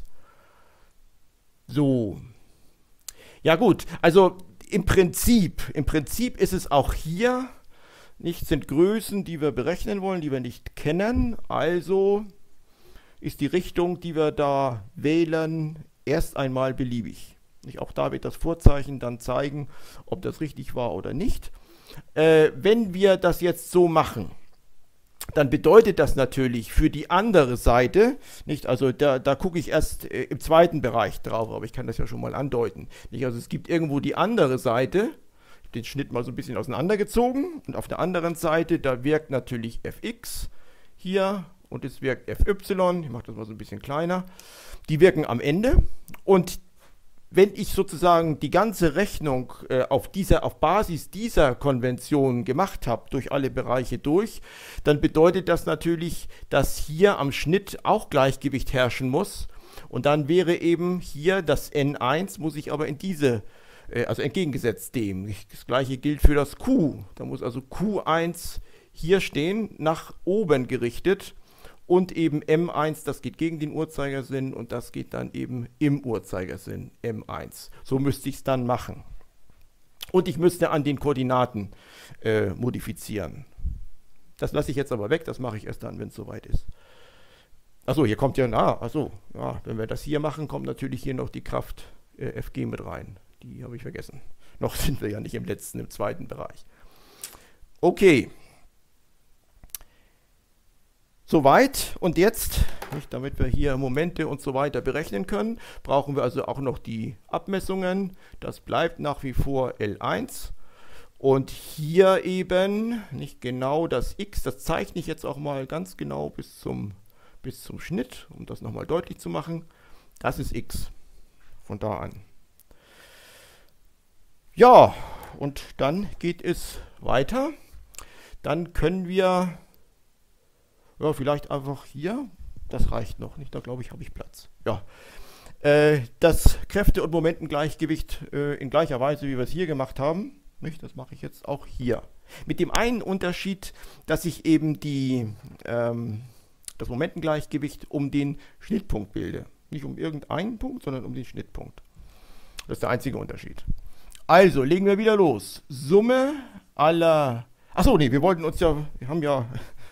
So. Ja gut, also im Prinzip ist es auch hier, nicht, sind Größen, die wir berechnen wollen, die wir nicht kennen. Also ist die Richtung, die wir da wählen, erst einmal beliebig. Nicht, auch da wird das Vorzeichen dann zeigen, ob das richtig war oder nicht. Wenn wir das jetzt so machen, dann bedeutet das natürlich für die andere Seite, nicht, also da gucke ich erst im zweiten Bereich drauf, aber ich kann das ja schon mal andeuten. Nicht, also es gibt irgendwo die andere Seite, den Schnitt mal so ein bisschen auseinandergezogen, und auf der anderen Seite, da wirkt natürlich fx hier und es wirkt fy, ich mache das mal so ein bisschen kleiner, die wirken am Ende, und wenn ich sozusagen die ganze Rechnung auf Basis dieser Konvention gemacht habe, durch alle Bereiche durch, dann bedeutet das natürlich, dass hier am Schnitt auch Gleichgewicht herrschen muss. Und dann wäre eben hier das N1, muss ich aber in diese, also entgegengesetzt dem. Das gleiche gilt für das Q. Da muss also Q1 hier stehen, nach oben gerichtet. Und eben M1, das geht gegen den Uhrzeigersinn, und das geht dann eben im Uhrzeigersinn, M1. So müsste ich es dann machen. Und ich müsste an den Koordinaten modifizieren. Das lasse ich jetzt aber weg, das mache ich erst dann, wenn es soweit ist. Achso, hier kommt ja, ja, wenn wir das hier machen, kommt natürlich hier noch die Kraft Fg mit rein. Die habe ich vergessen. Noch sind wir ja nicht im zweiten Bereich. Okay. Soweit, und jetzt, damit wir hier Momente und so weiter berechnen können, brauchen wir also auch noch die Abmessungen. Das bleibt nach wie vor L1. Und hier eben, nicht genau das X, das zeichne ich jetzt auch mal ganz genau bis zum Schnitt, um das nochmal deutlich zu machen. Das ist X, von da an. Ja, und dann geht es weiter. Dann können wir... Ja, vielleicht einfach hier. Das reicht noch nicht. Da glaube ich, habe ich Platz. Ja. Das Kräfte- und Momentengleichgewicht in gleicher Weise, wie wir es hier gemacht haben. Nicht? Das mache ich jetzt auch hier. Mit dem einen Unterschied, dass ich eben das Momentengleichgewicht um den Schnittpunkt bilde. Nicht um irgendeinen Punkt, sondern um den Schnittpunkt. Das ist der einzige Unterschied. Also, legen wir wieder los. Summe aller... Achso, nee, wir haben ja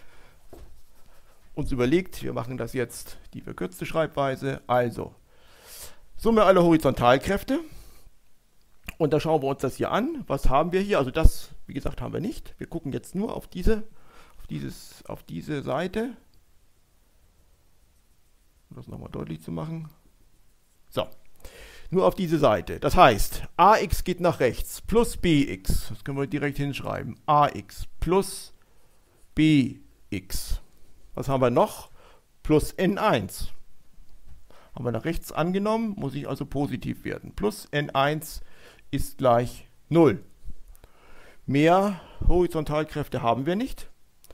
uns überlegt, wir machen das jetzt die verkürzte Schreibweise. Also, Summe aller Horizontalkräfte. Und da schauen wir uns das hier an. Was haben wir hier? Also das, wie gesagt, haben wir nicht. Wir gucken jetzt nur auf diese Seite. Um das nochmal deutlich zu machen. So, nur auf diese Seite. Das heißt, AX geht nach rechts plus BX. Das können wir direkt hinschreiben. AX plus BX. Was haben wir noch? Plus N1. Haben wir nach rechts angenommen, muss ich also positiv werden. Plus N1 ist gleich 0. Mehr Horizontalkräfte haben wir nicht.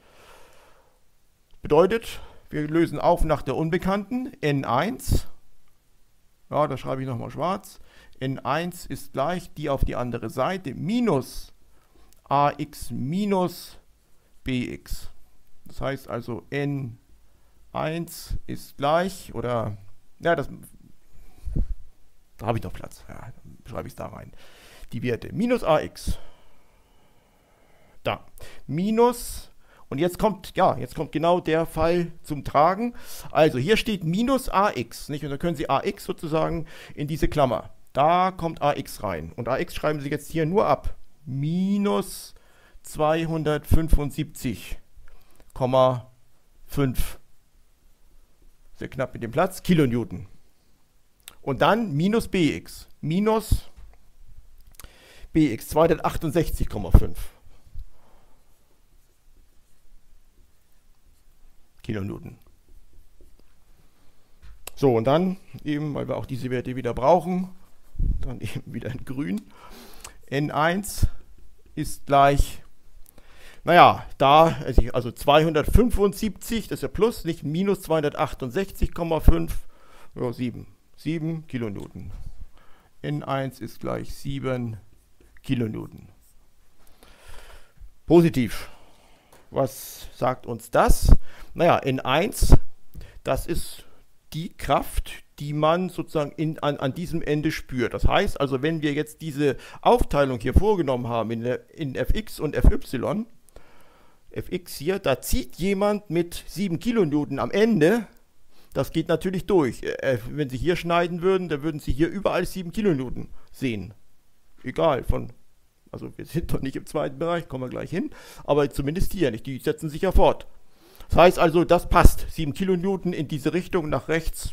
Bedeutet, wir lösen auf nach der Unbekannten. N1, ja, das schreibe ich nochmal schwarz. N1 ist gleich die auf die andere Seite minus AX minus BX. Das heißt also N1 ist gleich, oder, ja, da habe ich noch Platz, ja, dann schreibe ich es da rein. Die Werte minus AX, da, minus, und jetzt kommt genau der Fall zum Tragen. Also hier steht minus AX, nicht? Und da können Sie AX sozusagen in diese Klammer, da kommt AX rein. Und AX schreiben Sie jetzt hier nur ab, minus 275,5. Sehr knapp mit dem Platz, Kilonewton. Und dann minus BX. Minus BX 268,5 Kilonewton. So, und dann eben, weil wir auch diese Werte wieder brauchen, dann eben wieder in grün. N1 ist gleich, naja, da, also 275, das ist ja plus, nicht minus 268,5, ja, 7 Kilonewton. N1 ist gleich 7 Kilonewton. Positiv. Was sagt uns das? Naja, N1, das ist die Kraft, die man sozusagen an diesem Ende spürt. Das heißt also, wenn wir jetzt diese Aufteilung hier vorgenommen haben in Fx und Fy, Fx hier, da zieht jemand mit 7 Kilonewton am Ende, das geht natürlich durch. Wenn Sie hier schneiden würden, dann würden Sie hier überall 7 Kilonewton sehen. Egal, also wir sind doch nicht im zweiten Bereich, kommen wir gleich hin, aber zumindest hier nicht, die setzen sich ja fort. Das heißt also, das passt, 7 Kilonewton in diese Richtung nach rechts,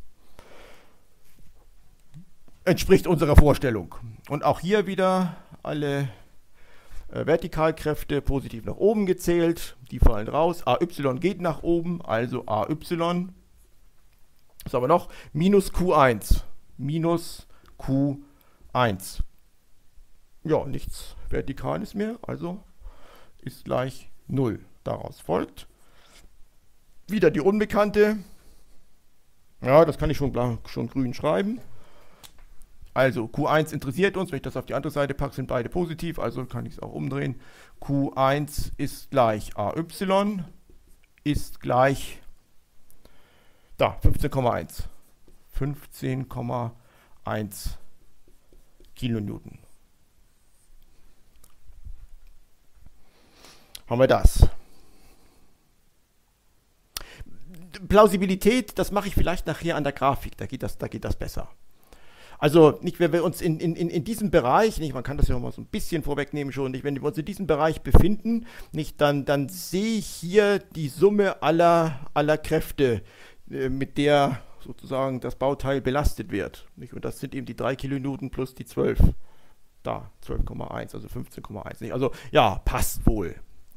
entspricht unserer Vorstellung. Und auch hier wieder alle Vertikalkräfte positiv nach oben gezählt, die fallen raus, AY geht nach oben, also AY, was haben wir noch? Minus Q1, minus Q1. Ja, nichts Vertikales mehr, also ist gleich 0. Daraus folgt wieder die Unbekannte. Ja, das kann ich schon grün schreiben. Also Q1 interessiert uns, wenn ich das auf die andere Seite packe, sind beide positiv, also kann ich es auch umdrehen. Q1 ist gleich AY, ist gleich, da, 15,1. 15,1 Kilonewton. Haben wir das. Plausibilität, das mache ich vielleicht nachher an der Grafik, da geht das besser. Also nicht, wenn wir uns in diesem Bereich, nicht, man kann das ja auch mal so ein bisschen vorwegnehmen schon, nicht, wenn wir uns in diesem Bereich befinden, nicht, dann sehe ich hier die Summe aller Kräfte, mit der sozusagen das Bauteil belastet wird. Nicht? Und das sind eben die 3 Kilonewton plus die 12. Da, 12,1, also 15,1. Also ja, passt wohl.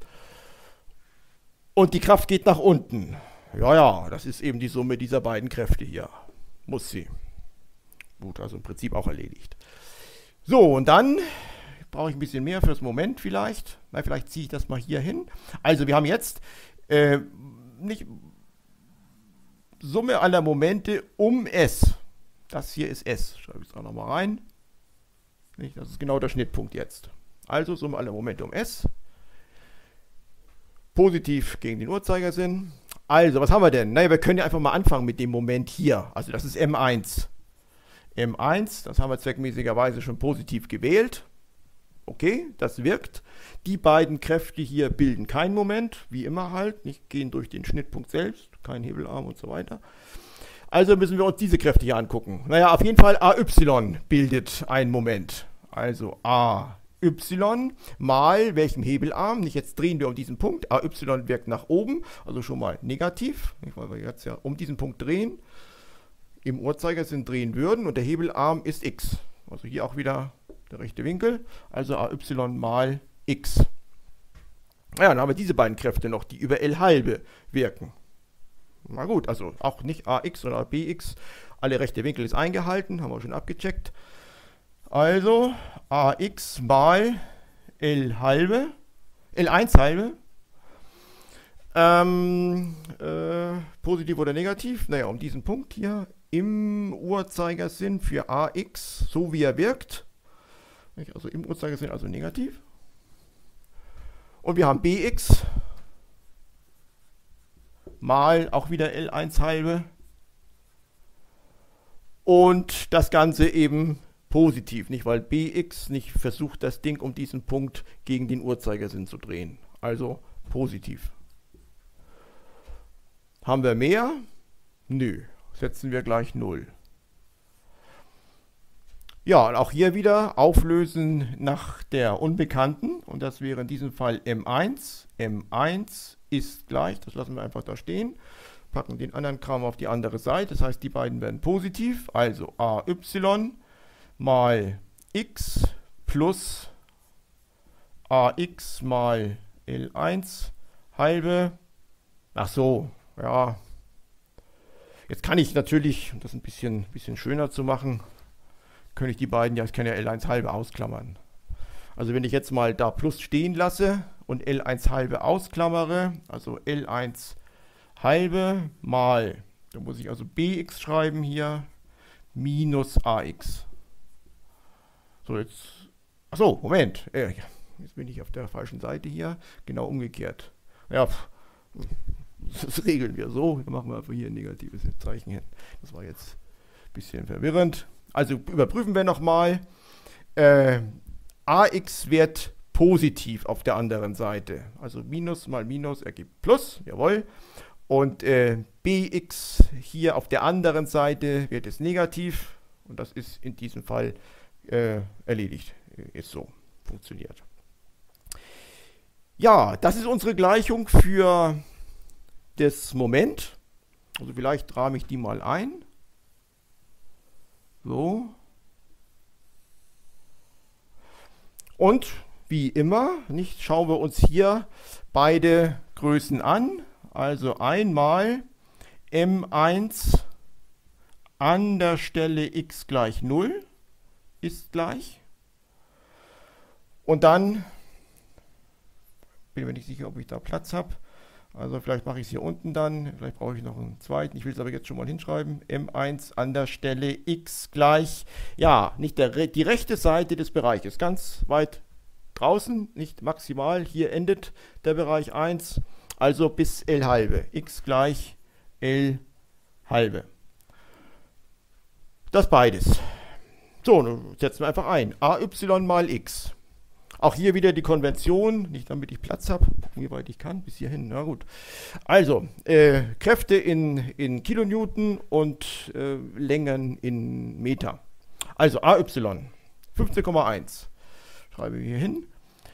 Und die Kraft geht nach unten. Ja, das ist eben die Summe dieser beiden Kräfte hier. Muss sie. Gut, also im Prinzip auch erledigt. So, und dann brauche ich ein bisschen mehr fürs Moment vielleicht. Na, vielleicht ziehe ich das mal hier hin. Also wir haben jetzt nicht Summe aller Momente um S. Das hier ist S. Schreibe ich es auch nochmal rein. Nicht? Das ist genau der Schnittpunkt jetzt. Also Summe aller Momente um S. Positiv gegen den Uhrzeigersinn. Also, was haben wir denn? Naja, wir können ja einfach mal anfangen mit dem Moment hier. Also, das ist M1. M1, das haben wir zweckmäßigerweise schon positiv gewählt. Okay, das wirkt. Die beiden Kräfte hier bilden kein Moment, wie immer halt, nicht gehen durch den Schnittpunkt selbst, kein Hebelarm und so weiter. Also müssen wir uns diese Kräfte hier angucken. Naja, auf jeden Fall AY bildet ein Moment. Also AY mal welchem Hebelarm, nicht jetzt drehen wir um diesen Punkt, AY wirkt nach oben, also schon mal negativ, weil wir jetzt ja um diesen Punkt drehen, im Uhrzeigersinn drehen würden und der Hebelarm ist X. Also hier auch wieder der rechte Winkel, also AY mal X. Ja, dann haben wir diese beiden Kräfte noch, die über L halbe wirken. Na gut, also auch nicht AX oder BX, alle rechte Winkel ist eingehalten, haben wir schon abgecheckt. Also AX mal L halbe, L1 halbe, positiv oder negativ, naja, um diesen Punkt hier im Uhrzeigersinn für AX, so wie er wirkt, also im Uhrzeigersinn, also negativ. Und wir haben BX mal auch wieder L1 halbe und das Ganze eben positiv, nicht, weil BX nicht versucht, das Ding um diesen Punkt gegen den Uhrzeigersinn zu drehen. Also positiv. Haben wir mehr? Nö. Setzen wir gleich 0. Ja, und auch hier wieder auflösen nach der Unbekannten. Und das wäre in diesem Fall M1. M1 ist gleich, das lassen wir einfach da stehen. Packen den anderen Kram auf die andere Seite. Das heißt, die beiden werden positiv. Also AY mal X plus AX mal L1 halbe. Ach so, ja. Jetzt kann ich natürlich, um das ein bisschen schöner zu machen, könnte ich die beiden, ja, ich kann ja L1 halbe ausklammern. Also wenn ich jetzt mal da plus stehen lasse und L1 halbe ausklammere, also L1 halbe mal, da muss ich also BX schreiben hier, minus AX. So, jetzt, achso, Moment, jetzt bin ich auf der falschen Seite hier, genau umgekehrt. Ja, das regeln wir so. Dann machen wir einfach hier ein negatives Zeichen hin. Das war jetzt ein bisschen verwirrend. Also überprüfen wir nochmal. AX wird positiv auf der anderen Seite. Also Minus mal Minus ergibt Plus. Jawohl. Und BX hier auf der anderen Seite wird es negativ. Und das ist in diesem Fall erledigt. Ist so. Funktioniert. Ja, das ist unsere Gleichung für das Moment. Also vielleicht rahme ich die mal ein. So. Und wie immer, nicht, schauen wir uns hier beide Größen an. Also einmal M1 an der Stelle x gleich 0 ist gleich. Und dann, bin mir nicht sicher, ob ich da Platz habe. Also vielleicht mache ich es hier unten dann. Vielleicht brauche ich noch einen zweiten. Ich will es aber jetzt schon mal hinschreiben. M1 an der Stelle x gleich, ja, nicht die rechte Seite des Bereiches. Ganz weit draußen, nicht maximal. Hier endet der Bereich 1. Also bis L halbe. X gleich L halbe. Das beides. So, nun setzen wir einfach ein. AY mal x. Auch hier wieder die Konvention, nicht damit ich Platz habe, wie weit ich kann, bis hierhin, na gut. Also, Kräfte in Kilonewton und Längen in Meter. Also AY, 15,1. Schreibe ich hier hin.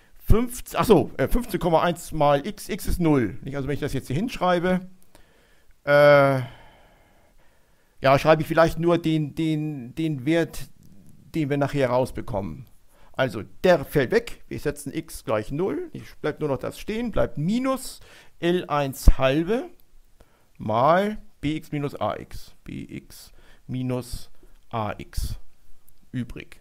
15,1 mal x, x ist 0. Nicht? Also wenn ich das jetzt hier hinschreibe, ja, schreibe ich vielleicht nur den Wert, den wir nachher rausbekommen. Also der fällt weg, wir setzen x gleich 0, bleibt nur noch das stehen, bleibt minus L1 halbe mal bx minus ax, bx minus ax übrig.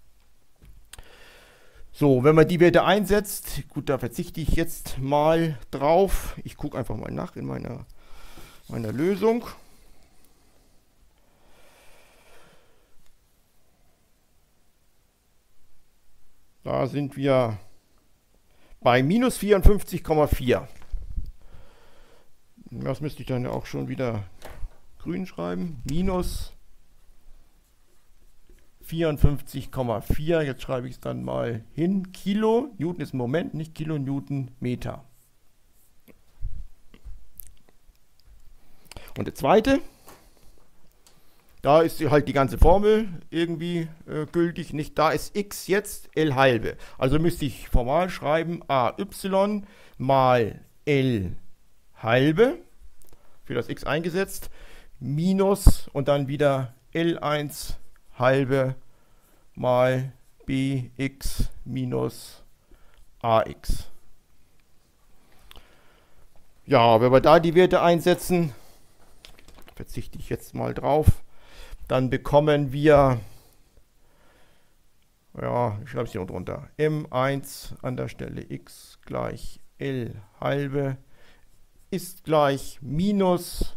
So, wenn man die Werte einsetzt, gut, da verzichte ich jetzt mal drauf. Ich gucke einfach mal nach in meiner Lösung. Da sind wir bei minus 54,4. Das müsste ich dann auch schon wieder grün schreiben. Minus 54,4. Jetzt schreibe ich es dann mal hin. Kilo, Newton ist im Moment, nicht Kilonewton Meter. Und der zweite. Da ist halt die ganze Formel irgendwie gültig. Nicht, da ist x jetzt L halbe. Also müsste ich formal schreiben AY mal L halbe, für das x eingesetzt, minus und dann wieder L1 halbe mal bx minus ax. Ja, wenn wir da die Werte einsetzen, verzichte ich jetzt mal drauf. Dann bekommen wir, ja, ich schreibe es hier unten drunter, M1 an der Stelle x gleich L halbe ist gleich minus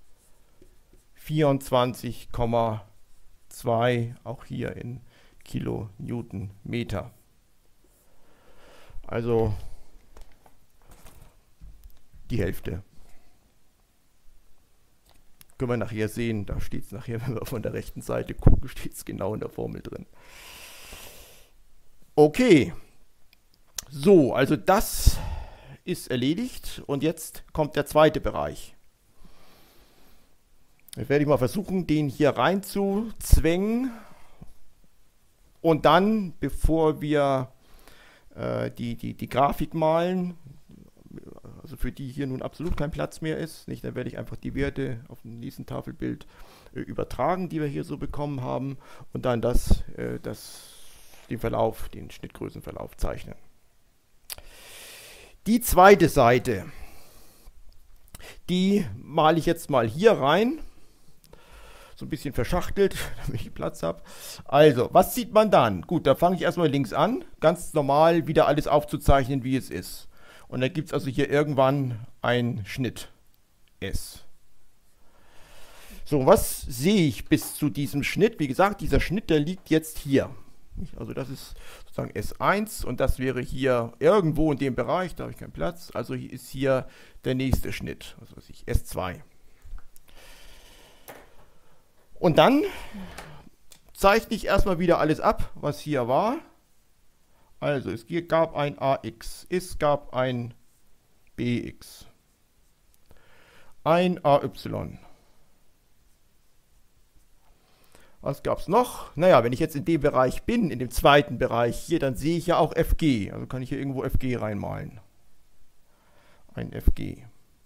24,2, auch hier in Kilonewton Meter. Also die Hälfte. Können wir nachher sehen, da steht es nachher, wenn wir von der rechten Seite gucken, steht es genau in der Formel drin. Okay, so, also das ist erledigt und jetzt kommt der zweite Bereich. Jetzt werde ich mal versuchen, den hier reinzuzwängen und dann, bevor wir die Grafik malen, also für die hier nun absolut kein Platz mehr ist, nicht, dann werde ich einfach die Werte auf dem nächsten Tafelbild übertragen, die wir hier so bekommen haben und dann den Schnittgrößenverlauf zeichnen. Die zweite Seite, die male ich jetzt mal hier rein, so ein bisschen verschachtelt, damit ich Platz habe. Also, was sieht man dann? Gut, da fange ich erstmal links an, ganz normal wieder alles aufzuzeichnen, wie es ist. Und dann gibt es also hier irgendwann einen Schnitt S. So, was sehe ich bis zu diesem Schnitt? Wie gesagt, dieser Schnitt, der liegt jetzt hier. Also das ist sozusagen S1 und das wäre hier irgendwo in dem Bereich, da habe ich keinen Platz. Also hier ist hier der nächste Schnitt, was weiß ich, S2. Und dann zeichne ich erstmal wieder alles ab, was hier war. Also es gab ein AX, es gab ein BX, ein AY. Was gab es noch? Naja, wenn ich jetzt in dem Bereich bin, in dem zweiten Bereich hier, dann sehe ich ja auch FG. Also kann ich hier irgendwo FG reinmalen. Ein FG.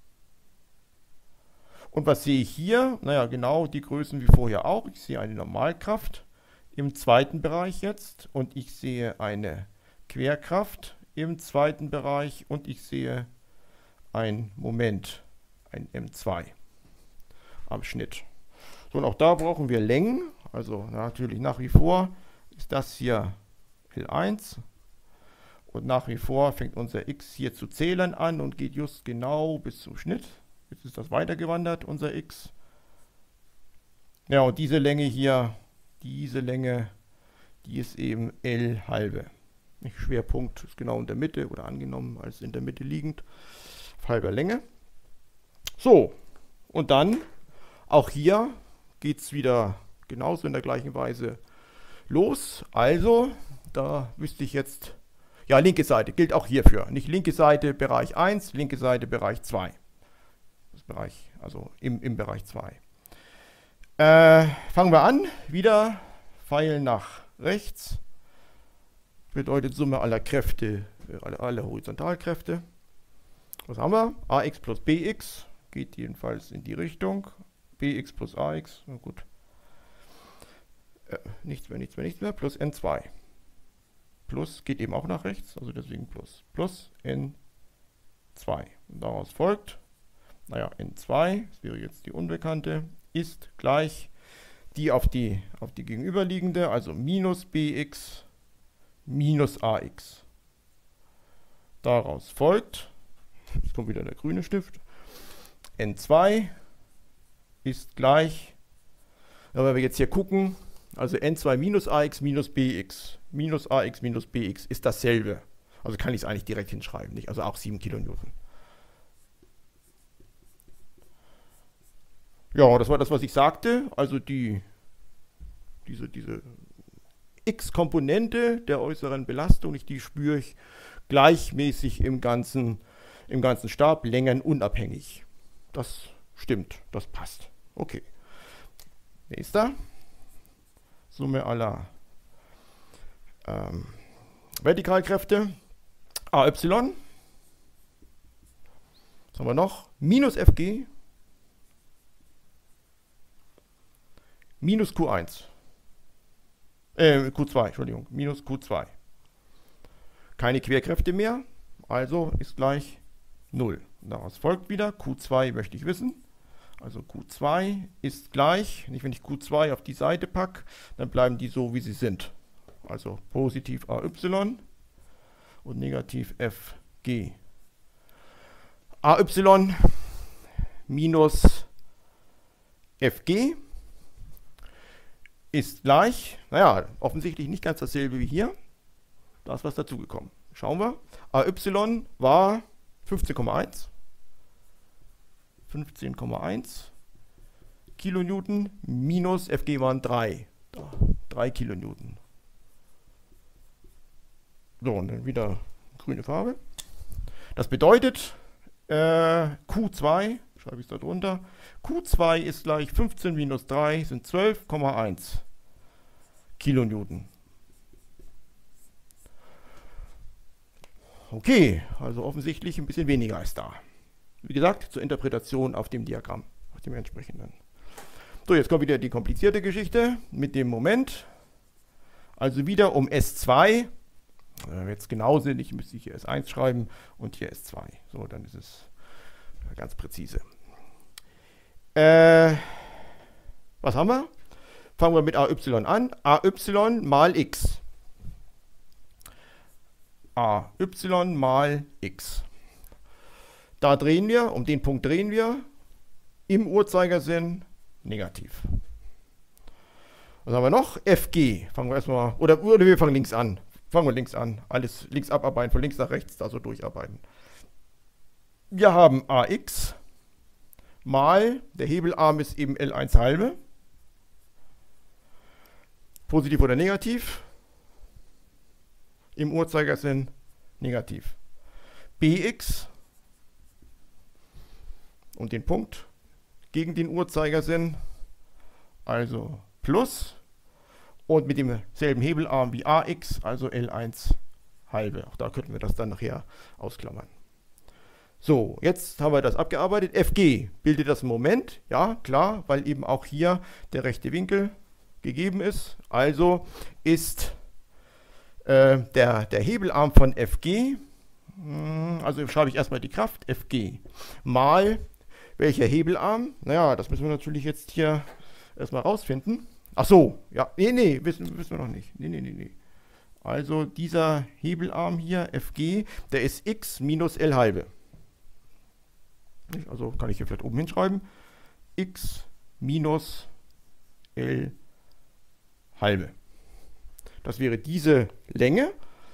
Und was sehe ich hier? Naja, genau die Größen wie vorher auch. Ich sehe eine Normalkraft im zweiten Bereich jetzt und ich sehe eine Querkraft im zweiten Bereich und ich sehe ein Moment, ein M2 am Schnitt. So, und auch da brauchen wir Längen. Also natürlich nach wie vor ist das hier L1 und nach wie vor fängt unser X hier zu zählen an und geht just genau bis zum Schnitt. Jetzt ist das weitergewandert, unser X. Ja, und diese Länge hier, diese Länge, die ist eben L halbe. Nicht, Schwerpunkt ist genau in der Mitte oder angenommen als in der Mitte liegend, auf halber Länge. So, und dann auch hier geht es wieder genauso in der gleichen Weise los. Also, da wüsste ich jetzt, ja, linke Seite gilt auch hierfür. Nicht linke Seite Bereich 1, linke Seite Bereich 2. Das Bereich, also im Bereich 2. Fangen wir an. Wieder Pfeil nach rechts. Bedeutet Summe aller Kräfte, alle Horizontalkräfte. Was haben wir? AX plus BX geht jedenfalls in die Richtung. BX plus AX, na gut. Nichts mehr, plus N2. Plus geht eben auch nach rechts, also deswegen plus. Plus N2. Und daraus folgt, naja, N2, das wäre jetzt die Unbekannte, ist gleich die auf die gegenüberliegende, also minus BX minus AX. Daraus folgt, jetzt kommt wieder der grüne Stift, N2 ist gleich, wenn wir jetzt hier gucken, also N2 minus AX minus AX minus BX ist dasselbe. Also kann ich es eigentlich direkt hinschreiben, nicht? Also auch 7 Kilonewton. Ja, das war das, was ich sagte. Also diese X-Komponente der äußeren Belastung, die spüre ich gleichmäßig im ganzen Stab, längenunabhängig. Das stimmt, das passt. Okay. Nächster. Summe aller Vertikalkräfte. AY. Was haben wir noch? Minus FG. Minus Q1. Q2, Entschuldigung. Minus Q2. Keine Querkräfte mehr. Also ist gleich 0. Daraus folgt wieder, Q2 möchte ich wissen. Also Q2 ist gleich, nicht wenn ich Q2 auf die Seite packe, dann bleiben die so, wie sie sind. Also positiv AY und negativ FG. AY minus FG ist gleich, naja, offensichtlich nicht ganz dasselbe wie hier. Da ist was dazugekommen. Schauen wir. AY war 15,1. 15,1 Kilonewton minus FG waren 3. 3 Kilonewton. So, und dann wieder grüne Farbe. Das bedeutet, Q2, schreibe ich es da drunter, Q2 ist gleich 15 minus 3 sind 12,1 Kilonewton. Okay, also offensichtlich ein bisschen weniger als da. Wie gesagt, zur Interpretation auf dem Diagramm, auf dem entsprechenden. So, jetzt kommt wieder die komplizierte Geschichte mit dem Moment. Also wieder um S2. Jetzt genau sind, ich müsste hier S1 schreiben und hier S2. So, dann ist es ganz präzise. Was haben wir? Fangen wir mit AY an. AY mal X. AY mal X. Da drehen wir, um den Punkt drehen wir, im Uhrzeigersinn negativ. Was haben wir noch? FG. Fangen wir erstmal, oder wir fangen links an. Fangen wir links an. Alles links abarbeiten, von links nach rechts, da so durcharbeiten. Wir haben AX mal, der Hebelarm ist eben L1 halbe. Positiv oder negativ? Im Uhrzeigersinn negativ. BX und den Punkt gegen den Uhrzeigersinn, also plus, und mit demselben Hebelarm wie AX, also L1 halbe. Auch da könnten wir das dann nachher ausklammern. So, jetzt haben wir das abgearbeitet. FG bildet das Moment, ja klar, weil eben auch hier der rechte Winkel gegeben ist. Also ist der Hebelarm von FG, also schreibe ich erstmal die Kraft, FG, mal welcher Hebelarm? Naja, das müssen wir natürlich jetzt hier erstmal rausfinden. Ach so, ja, nee, wissen wir noch nicht. Nee. Also dieser Hebelarm hier, FG, der ist x minus L halbe. Also kann ich hier vielleicht oben hinschreiben, x minus L halbe. Das wäre diese Länge.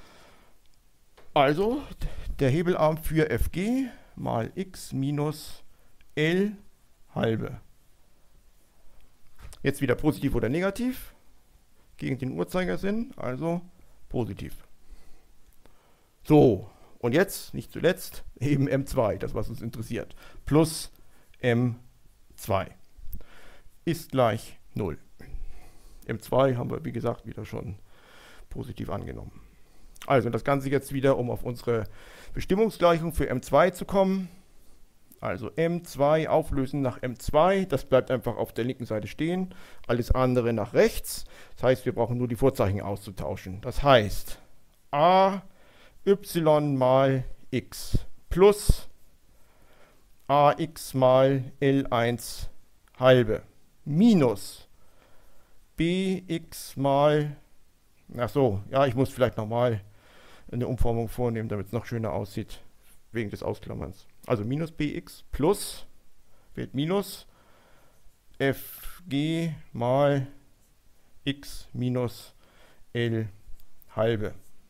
Also der Hebelarm für FG mal x minus L halbe. Jetzt wieder positiv oder negativ. Gegen den Uhrzeigersinn, also positiv. So, und jetzt, nicht zuletzt, eben M2, das was uns interessiert. Plus M2 ist gleich 0. M2 haben wir, wie gesagt, wieder schon positiv angenommen. Also das Ganze jetzt wieder, um auf unsere Bestimmungsgleichung für M2 zu kommen. Also M2 auflösen nach M2, das bleibt einfach auf der linken Seite stehen, alles andere nach rechts. Das heißt, wir brauchen nur die Vorzeichen auszutauschen. Das heißt, AY mal x plus AX mal L1 halbe minus BX mal, ach so, ja, ich muss vielleicht nochmal eine Umformung vornehmen, damit es noch schöner aussieht, wegen des Ausklammerns. Also minus bx plus, wird minus, fg mal x minus L halbe.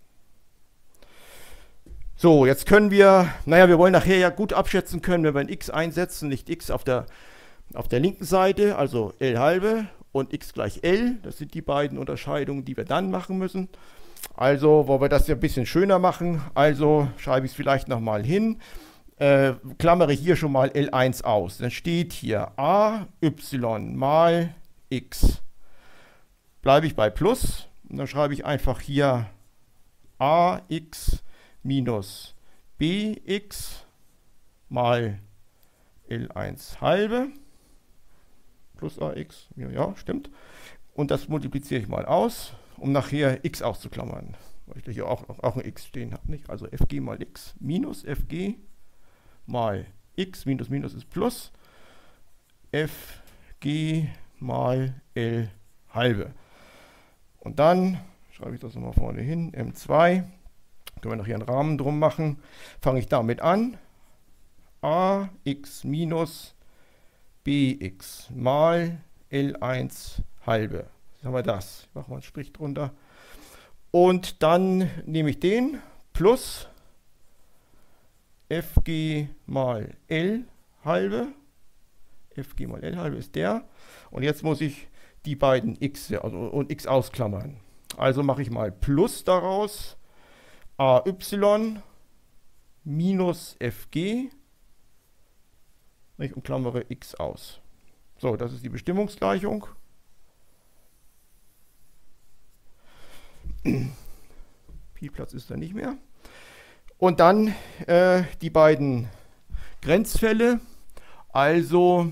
So, jetzt können wir, naja, wir wollen nachher ja gut abschätzen können, wenn wir ein x einsetzen, nicht x auf der linken Seite, also L halbe und x gleich L. Das sind die beiden Unterscheidungen, die wir dann machen müssen. Also, wollen wir das ja ein bisschen schöner machen, also schreibe ich es vielleicht nochmal hin. Klammere hier schon mal L1 aus. Dann steht hier AY mal x. Bleibe ich bei Plus. Und dann schreibe ich einfach hier AX minus BX mal L1 halbe. Plus AX. Ja, stimmt. Und das multipliziere ich mal aus, um nachher x auszuklammern. Weil ich da hier auch ein x stehen habe. Nicht? Also FG mal x minus FG mal x, minus minus ist plus, fg mal L halbe. Und dann schreibe ich das nochmal vorne hin, M2, können wir noch hier einen Rahmen drum machen, fange ich damit an, ax minus bx mal L1 halbe. Was haben wir das? Ich mache mal einen Strich drunter. Und dann nehme ich den plus fg mal L halbe. Fg mal L halbe ist der. Und jetzt muss ich die beiden x und x ausklammern. Also mache ich mal Plus daraus. AY minus fg. Und klammere x aus. So, das ist die Bestimmungsgleichung. Pi-Platz ist da nicht mehr. Und dann die beiden Grenzfälle, also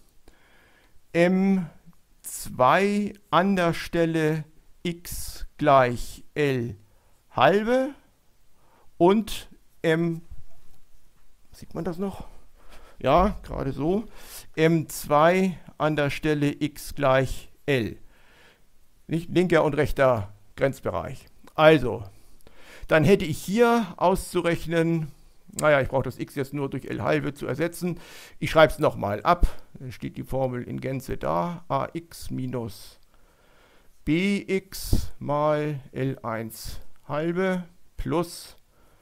M2 an der Stelle x gleich L halbe und sieht man das noch? Ja, gerade so. M2 an der Stelle x gleich L. Nicht linker und rechter Grenzbereich. Also, dann hätte ich hier auszurechnen, naja, ich brauche das x jetzt nur durch L halbe zu ersetzen. Ich schreibe es nochmal ab. Dann steht die Formel in Gänze da. Ax minus bx mal L1 halbe plus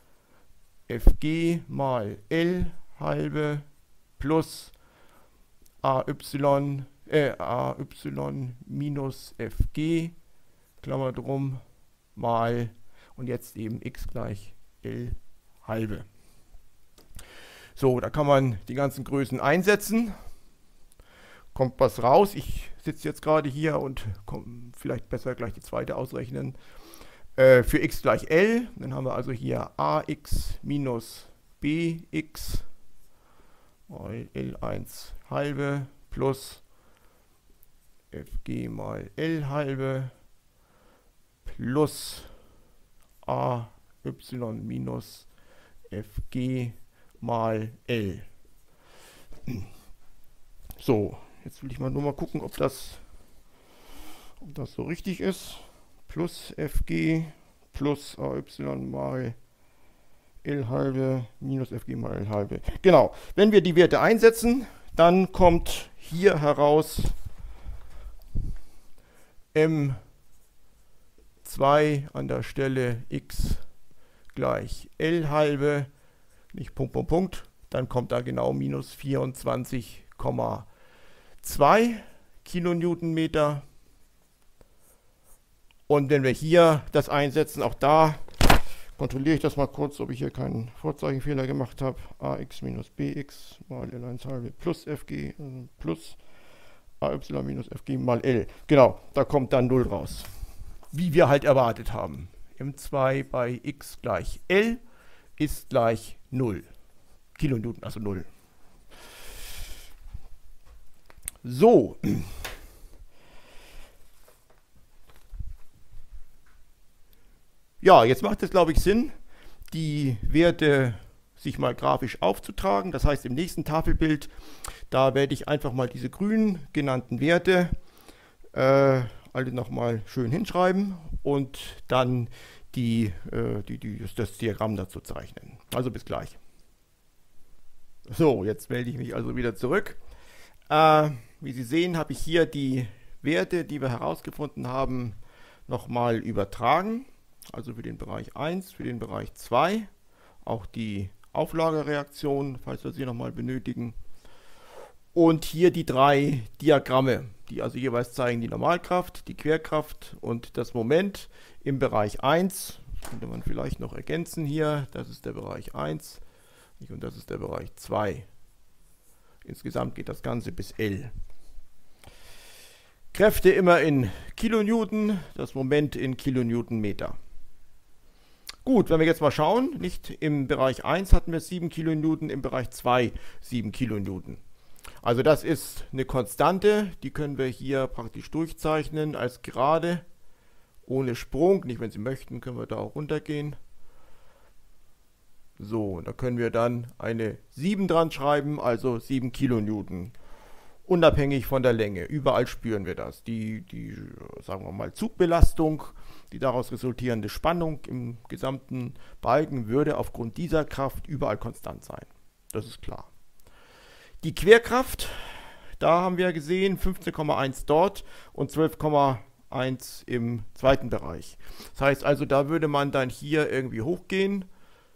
fg mal L halbe plus ay minus fg, Klammer drum, mal, und jetzt eben x gleich L halbe. So, da kann man die ganzen Größen einsetzen. Kommt was raus. Ich sitze jetzt gerade hier und vielleicht besser gleich die zweite ausrechnen. Für x gleich L, dann haben wir also hier ax minus bx mal L1 halbe plus fg mal L halbe plus ay minus fg mal L. So, jetzt will ich nur mal gucken, ob das so richtig ist. Plus fg plus ay mal L halbe minus fg mal L halbe. Genau, wenn wir die Werte einsetzen, dann kommt hier heraus m2 an der Stelle x gleich L halbe, nicht Punkt, Punkt, Punkt, dann kommt da genau minus 24,2 Kilonewtonmeter. Und wenn wir hier das einsetzen, auch da kontrolliere ich das mal kurz, ob ich hier keinen Vorzeichenfehler gemacht habe. ax minus bx mal L1 halbe plus fg plus ay minus fg mal L. Genau, da kommt dann 0 raus. Wie wir halt erwartet haben. M2 bei x gleich L ist gleich 0 Kilonewton, also 0. So. Ja, jetzt macht es, glaube ich, Sinn, die Werte sich mal grafisch aufzutragen. Das heißt, im nächsten Tafelbild, da werde ich einfach mal diese grün genannten Werte alle nochmal schön hinschreiben und dann das Diagramm dazu zeichnen. Also bis gleich. So, jetzt melde ich mich also wieder zurück. Wie Sie sehen, habe ich hier die Werte, die wir herausgefunden haben, nochmal übertragen. Also für den Bereich 1, für den Bereich 2, auch die Auflagereaktion, falls wir sie nochmal benötigen. Und hier die 3 Diagramme, die also jeweils zeigen die Normalkraft, die Querkraft und das Moment im Bereich 1. Das könnte man vielleicht noch ergänzen hier, das ist der Bereich 1 und das ist der Bereich 2. Insgesamt geht das Ganze bis L. Kräfte immer in Kilonewton, das Moment in Kilonewtonmeter. Gut, wenn wir jetzt mal schauen, nicht im Bereich 1 hatten wir 7 Kilonewton, im Bereich 2 7 Kilonewton. Also das ist eine Konstante, die können wir hier praktisch durchzeichnen als gerade, ohne Sprung. Nicht, wenn Sie möchten, können wir da auch runtergehen. So, da können wir dann eine 7 dran schreiben, also 7 Kilonewton. Unabhängig von der Länge. Überall spüren wir das. Die sagen wir mal, Zugbelastung, die daraus resultierende Spannung im gesamten Balken würde aufgrund dieser Kraft überall konstant sein. Das ist klar. Die Querkraft, da haben wir gesehen, 15,1 dort und 12,1 im zweiten Bereich. Das heißt also, da würde man dann hier irgendwie hochgehen.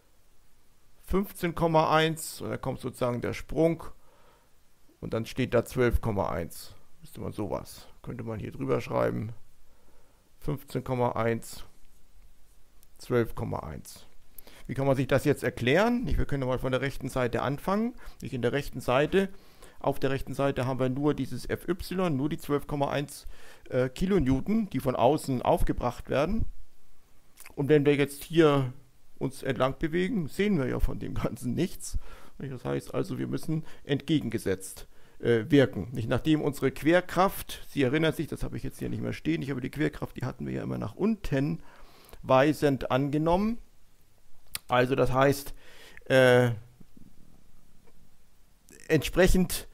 15,1 und da kommt sozusagen der Sprung. Und dann steht da 12,1. Müsste man sowas. Könnte man hier drüber schreiben. 15,1, 12,1. Wie kann man sich das jetzt erklären? Wir können mal von der rechten Seite anfangen. In der rechten Seite, auf der rechten Seite haben wir nur dieses Fy, nur die 12,1 Kilonewton, die von außen aufgebracht werden. Und wenn wir jetzt hier uns entlang bewegen, sehen wir ja von dem Ganzen nichts. Das heißt also, wir müssen entgegengesetzt wirken. Nachdem unsere Querkraft, Sie erinnern sich, das habe ich jetzt hier nicht mehr stehen, aber die Querkraft, die hatten wir ja immer nach unten weisend angenommen. Also das heißt, entsprechend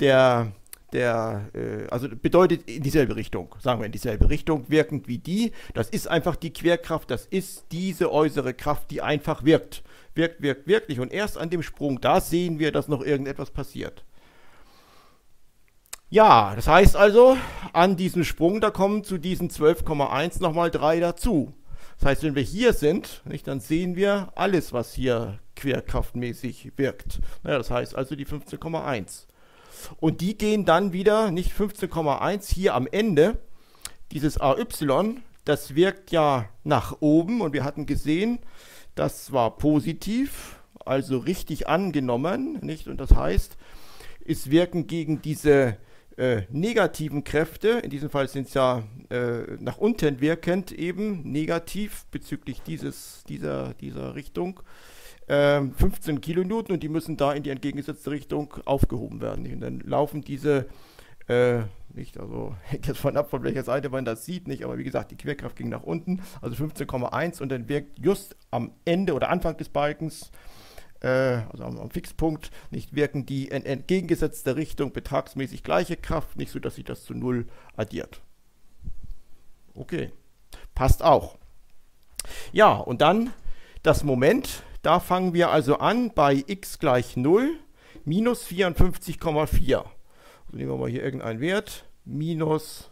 also bedeutet in dieselbe Richtung, sagen wir in dieselbe Richtung, wirkend wie die. Das ist einfach die Querkraft, das ist diese äußere Kraft, die einfach wirkt. Wirkt wirklich. Und erst an dem Sprung, da sehen wir, dass noch irgendetwas passiert. Ja, das heißt also, an diesem Sprung, da kommen zu diesen 12,1 nochmal 3 dazu. Das heißt, wenn wir hier sind, nicht, dann sehen wir alles, was hier querkraftmäßig wirkt. Naja, das heißt also die 15,1. Und die gehen dann wieder, nicht 15,1 hier am Ende, dieses AY, das wirkt ja nach oben und wir hatten gesehen, das war positiv, also richtig angenommen, nicht? Und das heißt, es wirken gegen diese negativen Kräfte, in diesem Fall sind es ja nach unten wirkend eben negativ bezüglich dieser Richtung, 15 Kilonewton und die müssen da in die entgegengesetzte Richtung aufgehoben werden. Und dann laufen diese, nicht, also hängt jetzt von ab, von welcher Seite man das sieht, nicht, aber wie gesagt, die Querkraft ging nach unten, also 15,1 und dann wirkt just am Ende oder Anfang des Balkens, also am Fixpunkt, nicht wirken die in entgegengesetzter Richtung betragsmäßig gleiche Kraft, nicht so, dass sich das zu Null addiert. Okay, passt auch. Ja, und dann das Moment, da fangen wir also an bei x gleich 0, minus 54,4. Also nehmen wir mal hier irgendeinen Wert, minus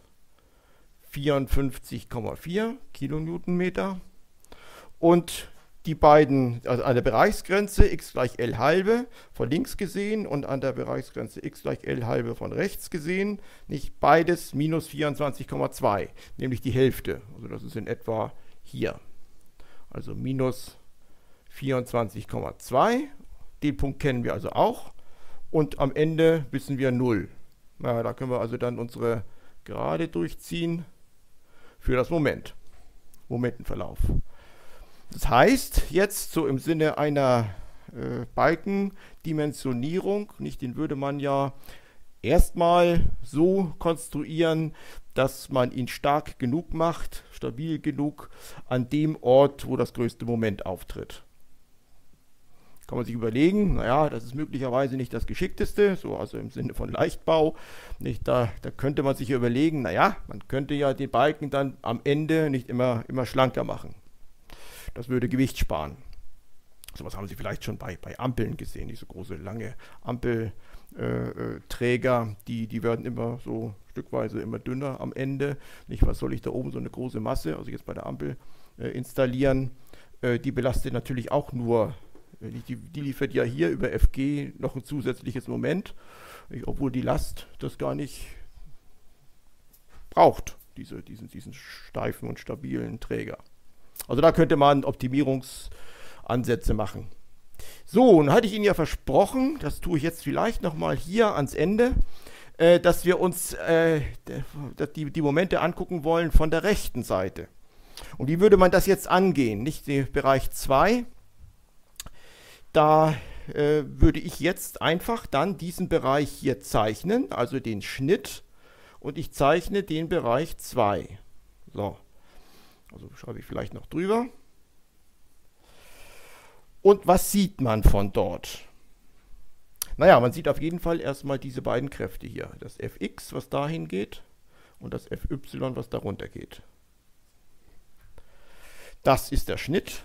54,4 Kilonewtonmeter. Und die beiden, also an der Bereichsgrenze x gleich L halbe von links gesehen und an der Bereichsgrenze x gleich L halbe von rechts gesehen, nicht beides minus 24,2, nämlich die Hälfte. Also das ist in etwa hier. Also minus 24,2. Den Punkt kennen wir also auch. Und am Ende wissen wir 0. Na, da können wir also dann unsere Gerade durchziehen für das Momentenverlauf. Das heißt, jetzt so im Sinne einer Balkendimensionierung, nicht, den würde man ja erstmal so konstruieren, dass man ihn stark genug macht, stabil genug an dem Ort, wo das größte Moment auftritt. Kann man sich überlegen, naja, das ist möglicherweise nicht das Geschickteste, so also im Sinne von Leichtbau. Nicht, da könnte man sich überlegen, naja, man könnte ja den Balken dann am Ende nicht immer schlanker machen. Das würde Gewicht sparen. So was haben Sie vielleicht schon bei Ampeln gesehen, diese große, lange Ampelträger, die werden immer so stückweise immer dünner am Ende. Nicht, was soll ich da oben so eine große Masse, also jetzt bei der Ampel installieren, die belastet natürlich auch nur, die liefert ja hier über FG noch ein zusätzliches Moment, obwohl die Last das gar nicht braucht, diesen steifen und stabilen Träger. Also da könnte man Optimierungsansätze machen. So, und hatte ich Ihnen ja versprochen, das tue ich jetzt vielleicht nochmal hier ans Ende, dass wir uns die Momente angucken wollen von der rechten Seite. Und wie würde man das jetzt angehen? Nicht den Bereich 2, da würde ich jetzt einfach dann diesen Bereich hier zeichnen, also den Schnitt, und ich zeichne den Bereich 2. So. Also schreibe ich vielleicht noch drüber. Und was sieht man von dort? Naja, man sieht auf jeden Fall erstmal diese beiden Kräfte hier. Das Fx, was dahin geht, und das Fy, was darunter geht. Das ist der Schnitt.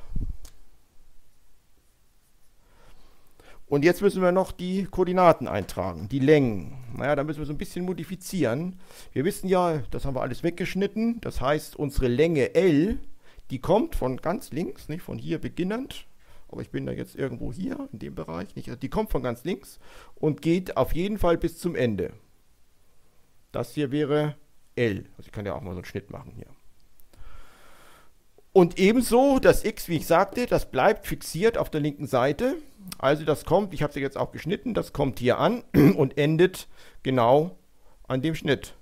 Und jetzt müssen wir noch die Koordinaten eintragen, die Längen. Naja, da müssen wir so ein bisschen modifizieren. Wir wissen ja, das haben wir alles weggeschnitten. Das heißt, unsere Länge L, die kommt von ganz links, nicht von hier beginnend. Aber ich bin da jetzt irgendwo hier in dem Bereich. Nicht, die kommt von ganz links und geht auf jeden Fall bis zum Ende. Das hier wäre L. Also ich kann ja auch mal so einen Schnitt machen hier. Und ebenso das x, wie ich sagte, das bleibt fixiert auf der linken Seite. Also das kommt, ich habe es jetzt auch geschnitten, das kommt hier an und endet genau an dem Schnitt.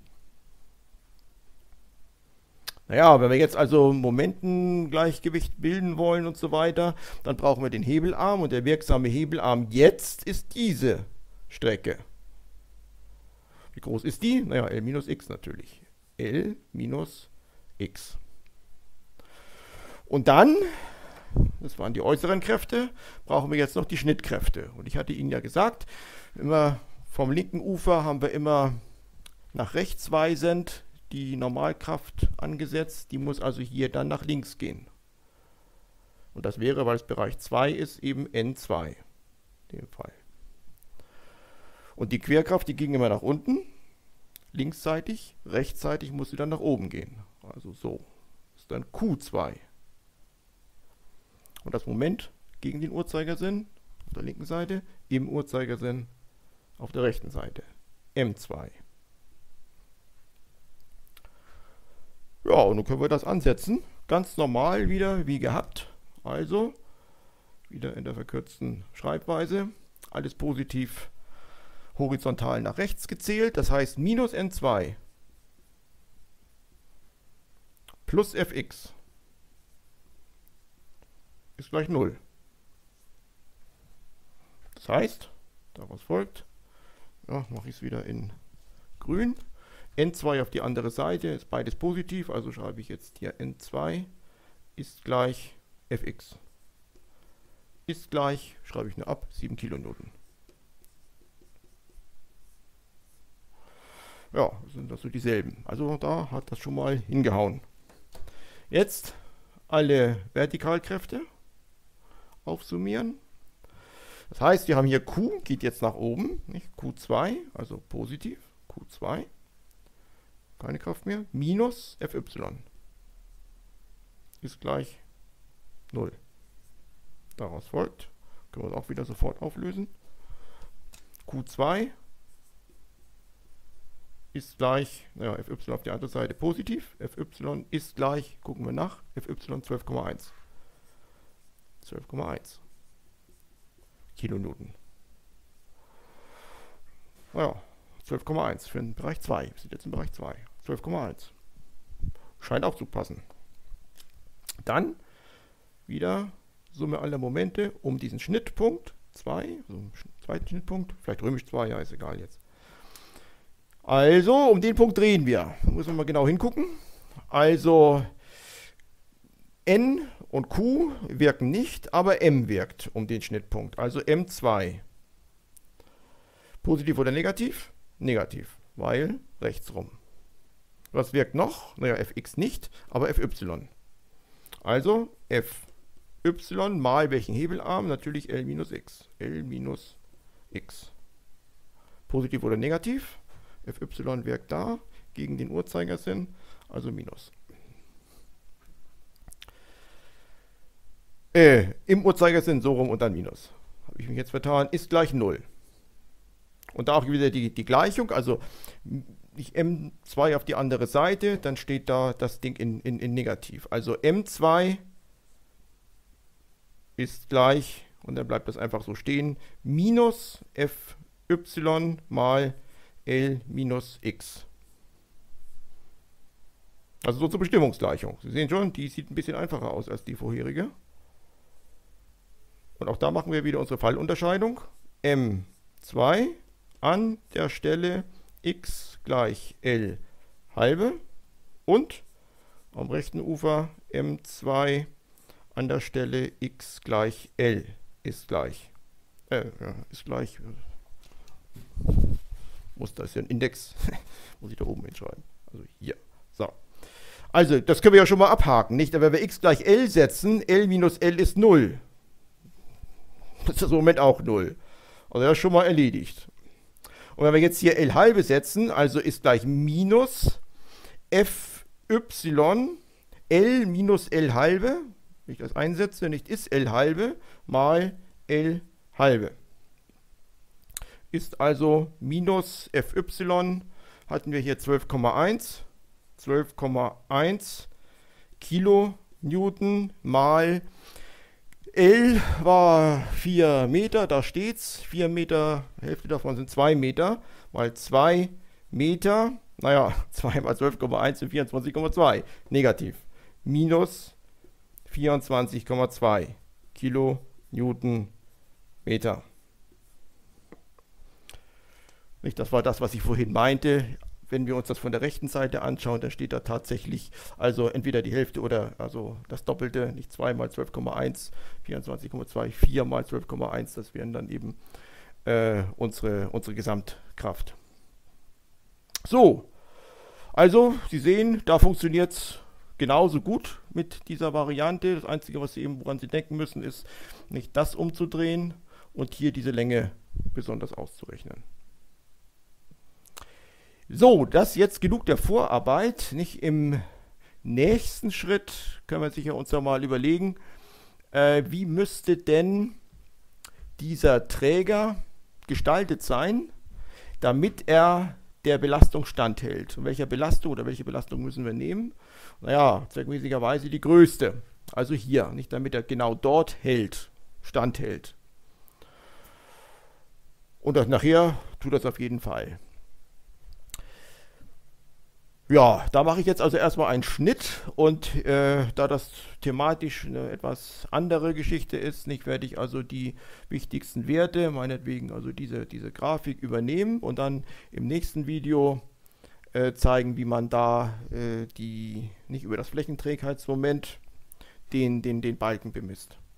Naja, wenn wir jetzt also Momentengleichgewicht bilden wollen und so weiter, dann brauchen wir den Hebelarm und der wirksame Hebelarm jetzt ist diese Strecke. Wie groß ist die? Naja, L minus x natürlich. L minus x. Und dann, das waren die äußeren Kräfte, brauchen wir jetzt noch die Schnittkräfte. Und ich hatte Ihnen ja gesagt, immer vom linken Ufer haben wir immer nach rechts weisend die Normalkraft angesetzt. Die muss also hier dann nach links gehen. Und das wäre, weil es Bereich 2 ist, eben N2 in dem Fall. Und die Querkraft, die ging immer nach unten. linksseitig, rechtsseitig muss sie dann nach oben gehen. Also so. Das ist dann Q2. Und das Moment gegen den Uhrzeigersinn auf der linken Seite, im Uhrzeigersinn auf der rechten Seite. M2. Ja, und nun können wir das ansetzen. Ganz normal wieder, wie gehabt. Also, wieder in der verkürzten Schreibweise. Alles positiv horizontal nach rechts gezählt. Das heißt, minus N2 plus Fx ist gleich 0. Das heißt, daraus folgt, ja, mache ich es wieder in grün, N2 auf die andere Seite, ist beides positiv, also schreibe ich jetzt hier N2 ist gleich Fx. Ist gleich, schreibe ich nur ab, 7 Kilonewton. Ja, sind das so dieselben. Also da hat das schon mal hingehauen. Jetzt alle Vertikalkräfte aufsummieren. Das heißt, wir haben hier Q, geht jetzt nach oben, nicht? Q2, also positiv, Q2, keine Kraft mehr, minus Fy ist gleich 0. Daraus folgt, können wir es auch wieder sofort auflösen, Q2 ist gleich, naja, Fy auf die andere Seite positiv, Fy ist gleich, gucken wir nach, Fy 12,1. 12,1 Kilonewton. Naja, 12,1 für den Bereich 2. Wir sind jetzt im Bereich 2. 12,1. Scheint auch zu passen. Dann wieder Summe aller Momente um diesen Schnittpunkt 2, also zweiten Schnittpunkt, vielleicht römisch 2, ja, ist egal jetzt. Also, um den Punkt drehen wir. Da müssen wir mal genau hingucken. Also, N und Q wirken nicht, aber M wirkt um den Schnittpunkt. Also M2. Positiv oder negativ? Negativ, weil rechts rum. Was wirkt noch? Naja, Fx nicht, aber Fy. Also Fy mal welchen Hebelarm? Natürlich L minus x. L minus x. Positiv oder negativ? Fy wirkt da gegen den Uhrzeigersinn, also minus. Im Uhrzeigersinn so rum und dann minus. Habe ich mich jetzt vertan, ist gleich 0. Und da auch wieder die Gleichung, also ich M2 auf die andere Seite, dann steht da das Ding in negativ. Also M2 ist gleich, und dann bleibt das einfach so stehen, minus Fy mal L minus x. Also so zur Bestimmungsgleichung. Sie sehen schon, die sieht ein bisschen einfacher aus als die vorherige. Und auch da machen wir wieder unsere Fallunterscheidung. M2 an der Stelle x gleich L halbe und am rechten Ufer M2 an der Stelle x gleich L ist gleich. Muss das ja ein Index, muss ich da oben hinschreiben. Also hier. So. Also, das können wir ja schon mal abhaken, nicht? Aber wenn wir x gleich L setzen, L minus L ist 0. Das ist im Moment auch 0. Also das ist schon mal erledigt. Und wenn wir jetzt hier L halbe setzen, also ist gleich minus Fy L minus L halbe, wenn ich das einsetze, nicht ist L halbe, mal L halbe. Ist also minus Fy, hatten wir hier 12,1, 12,1 Kilonewton mal L war 4 Meter, da steht's, 4 Meter, Hälfte davon sind 2 Meter, mal 2 Meter, naja, 2 mal 12,1 sind 24,2, negativ, minus 24,2 Kilonewtonmeter. Nicht, das war das, was ich vorhin meinte. Wenn wir uns das von der rechten Seite anschauen, dann steht da tatsächlich also entweder die Hälfte oder also das Doppelte, nicht 2 mal 12,1, 24,2, 4 mal 12,1, das wären dann eben unsere Gesamtkraft. So, also Sie sehen, da funktioniert es genauso gut mit dieser Variante. Das Einzige, woran Sie denken müssen, ist nicht das umzudrehen und hier diese Länge besonders auszurechnen. So, das jetzt genug der Vorarbeit. Nicht im nächsten Schritt können wir sich ja uns ja mal überlegen, wie müsste denn dieser Träger gestaltet sein, damit er der Belastung standhält. Und welche Belastung müssen wir nehmen? Naja, zweckmäßigerweise die größte. Also hier, nicht damit er genau dort standhält. Und das nachher tut das auf jeden Fall. Ja, da mache ich jetzt also erstmal einen Schnitt und da das thematisch eine etwas andere Geschichte ist, nicht, werde ich also die wichtigsten Werte, meinetwegen also diese Grafik übernehmen und dann im nächsten Video zeigen, wie man da nicht über das Flächenträgheitsmoment den Balken bemisst.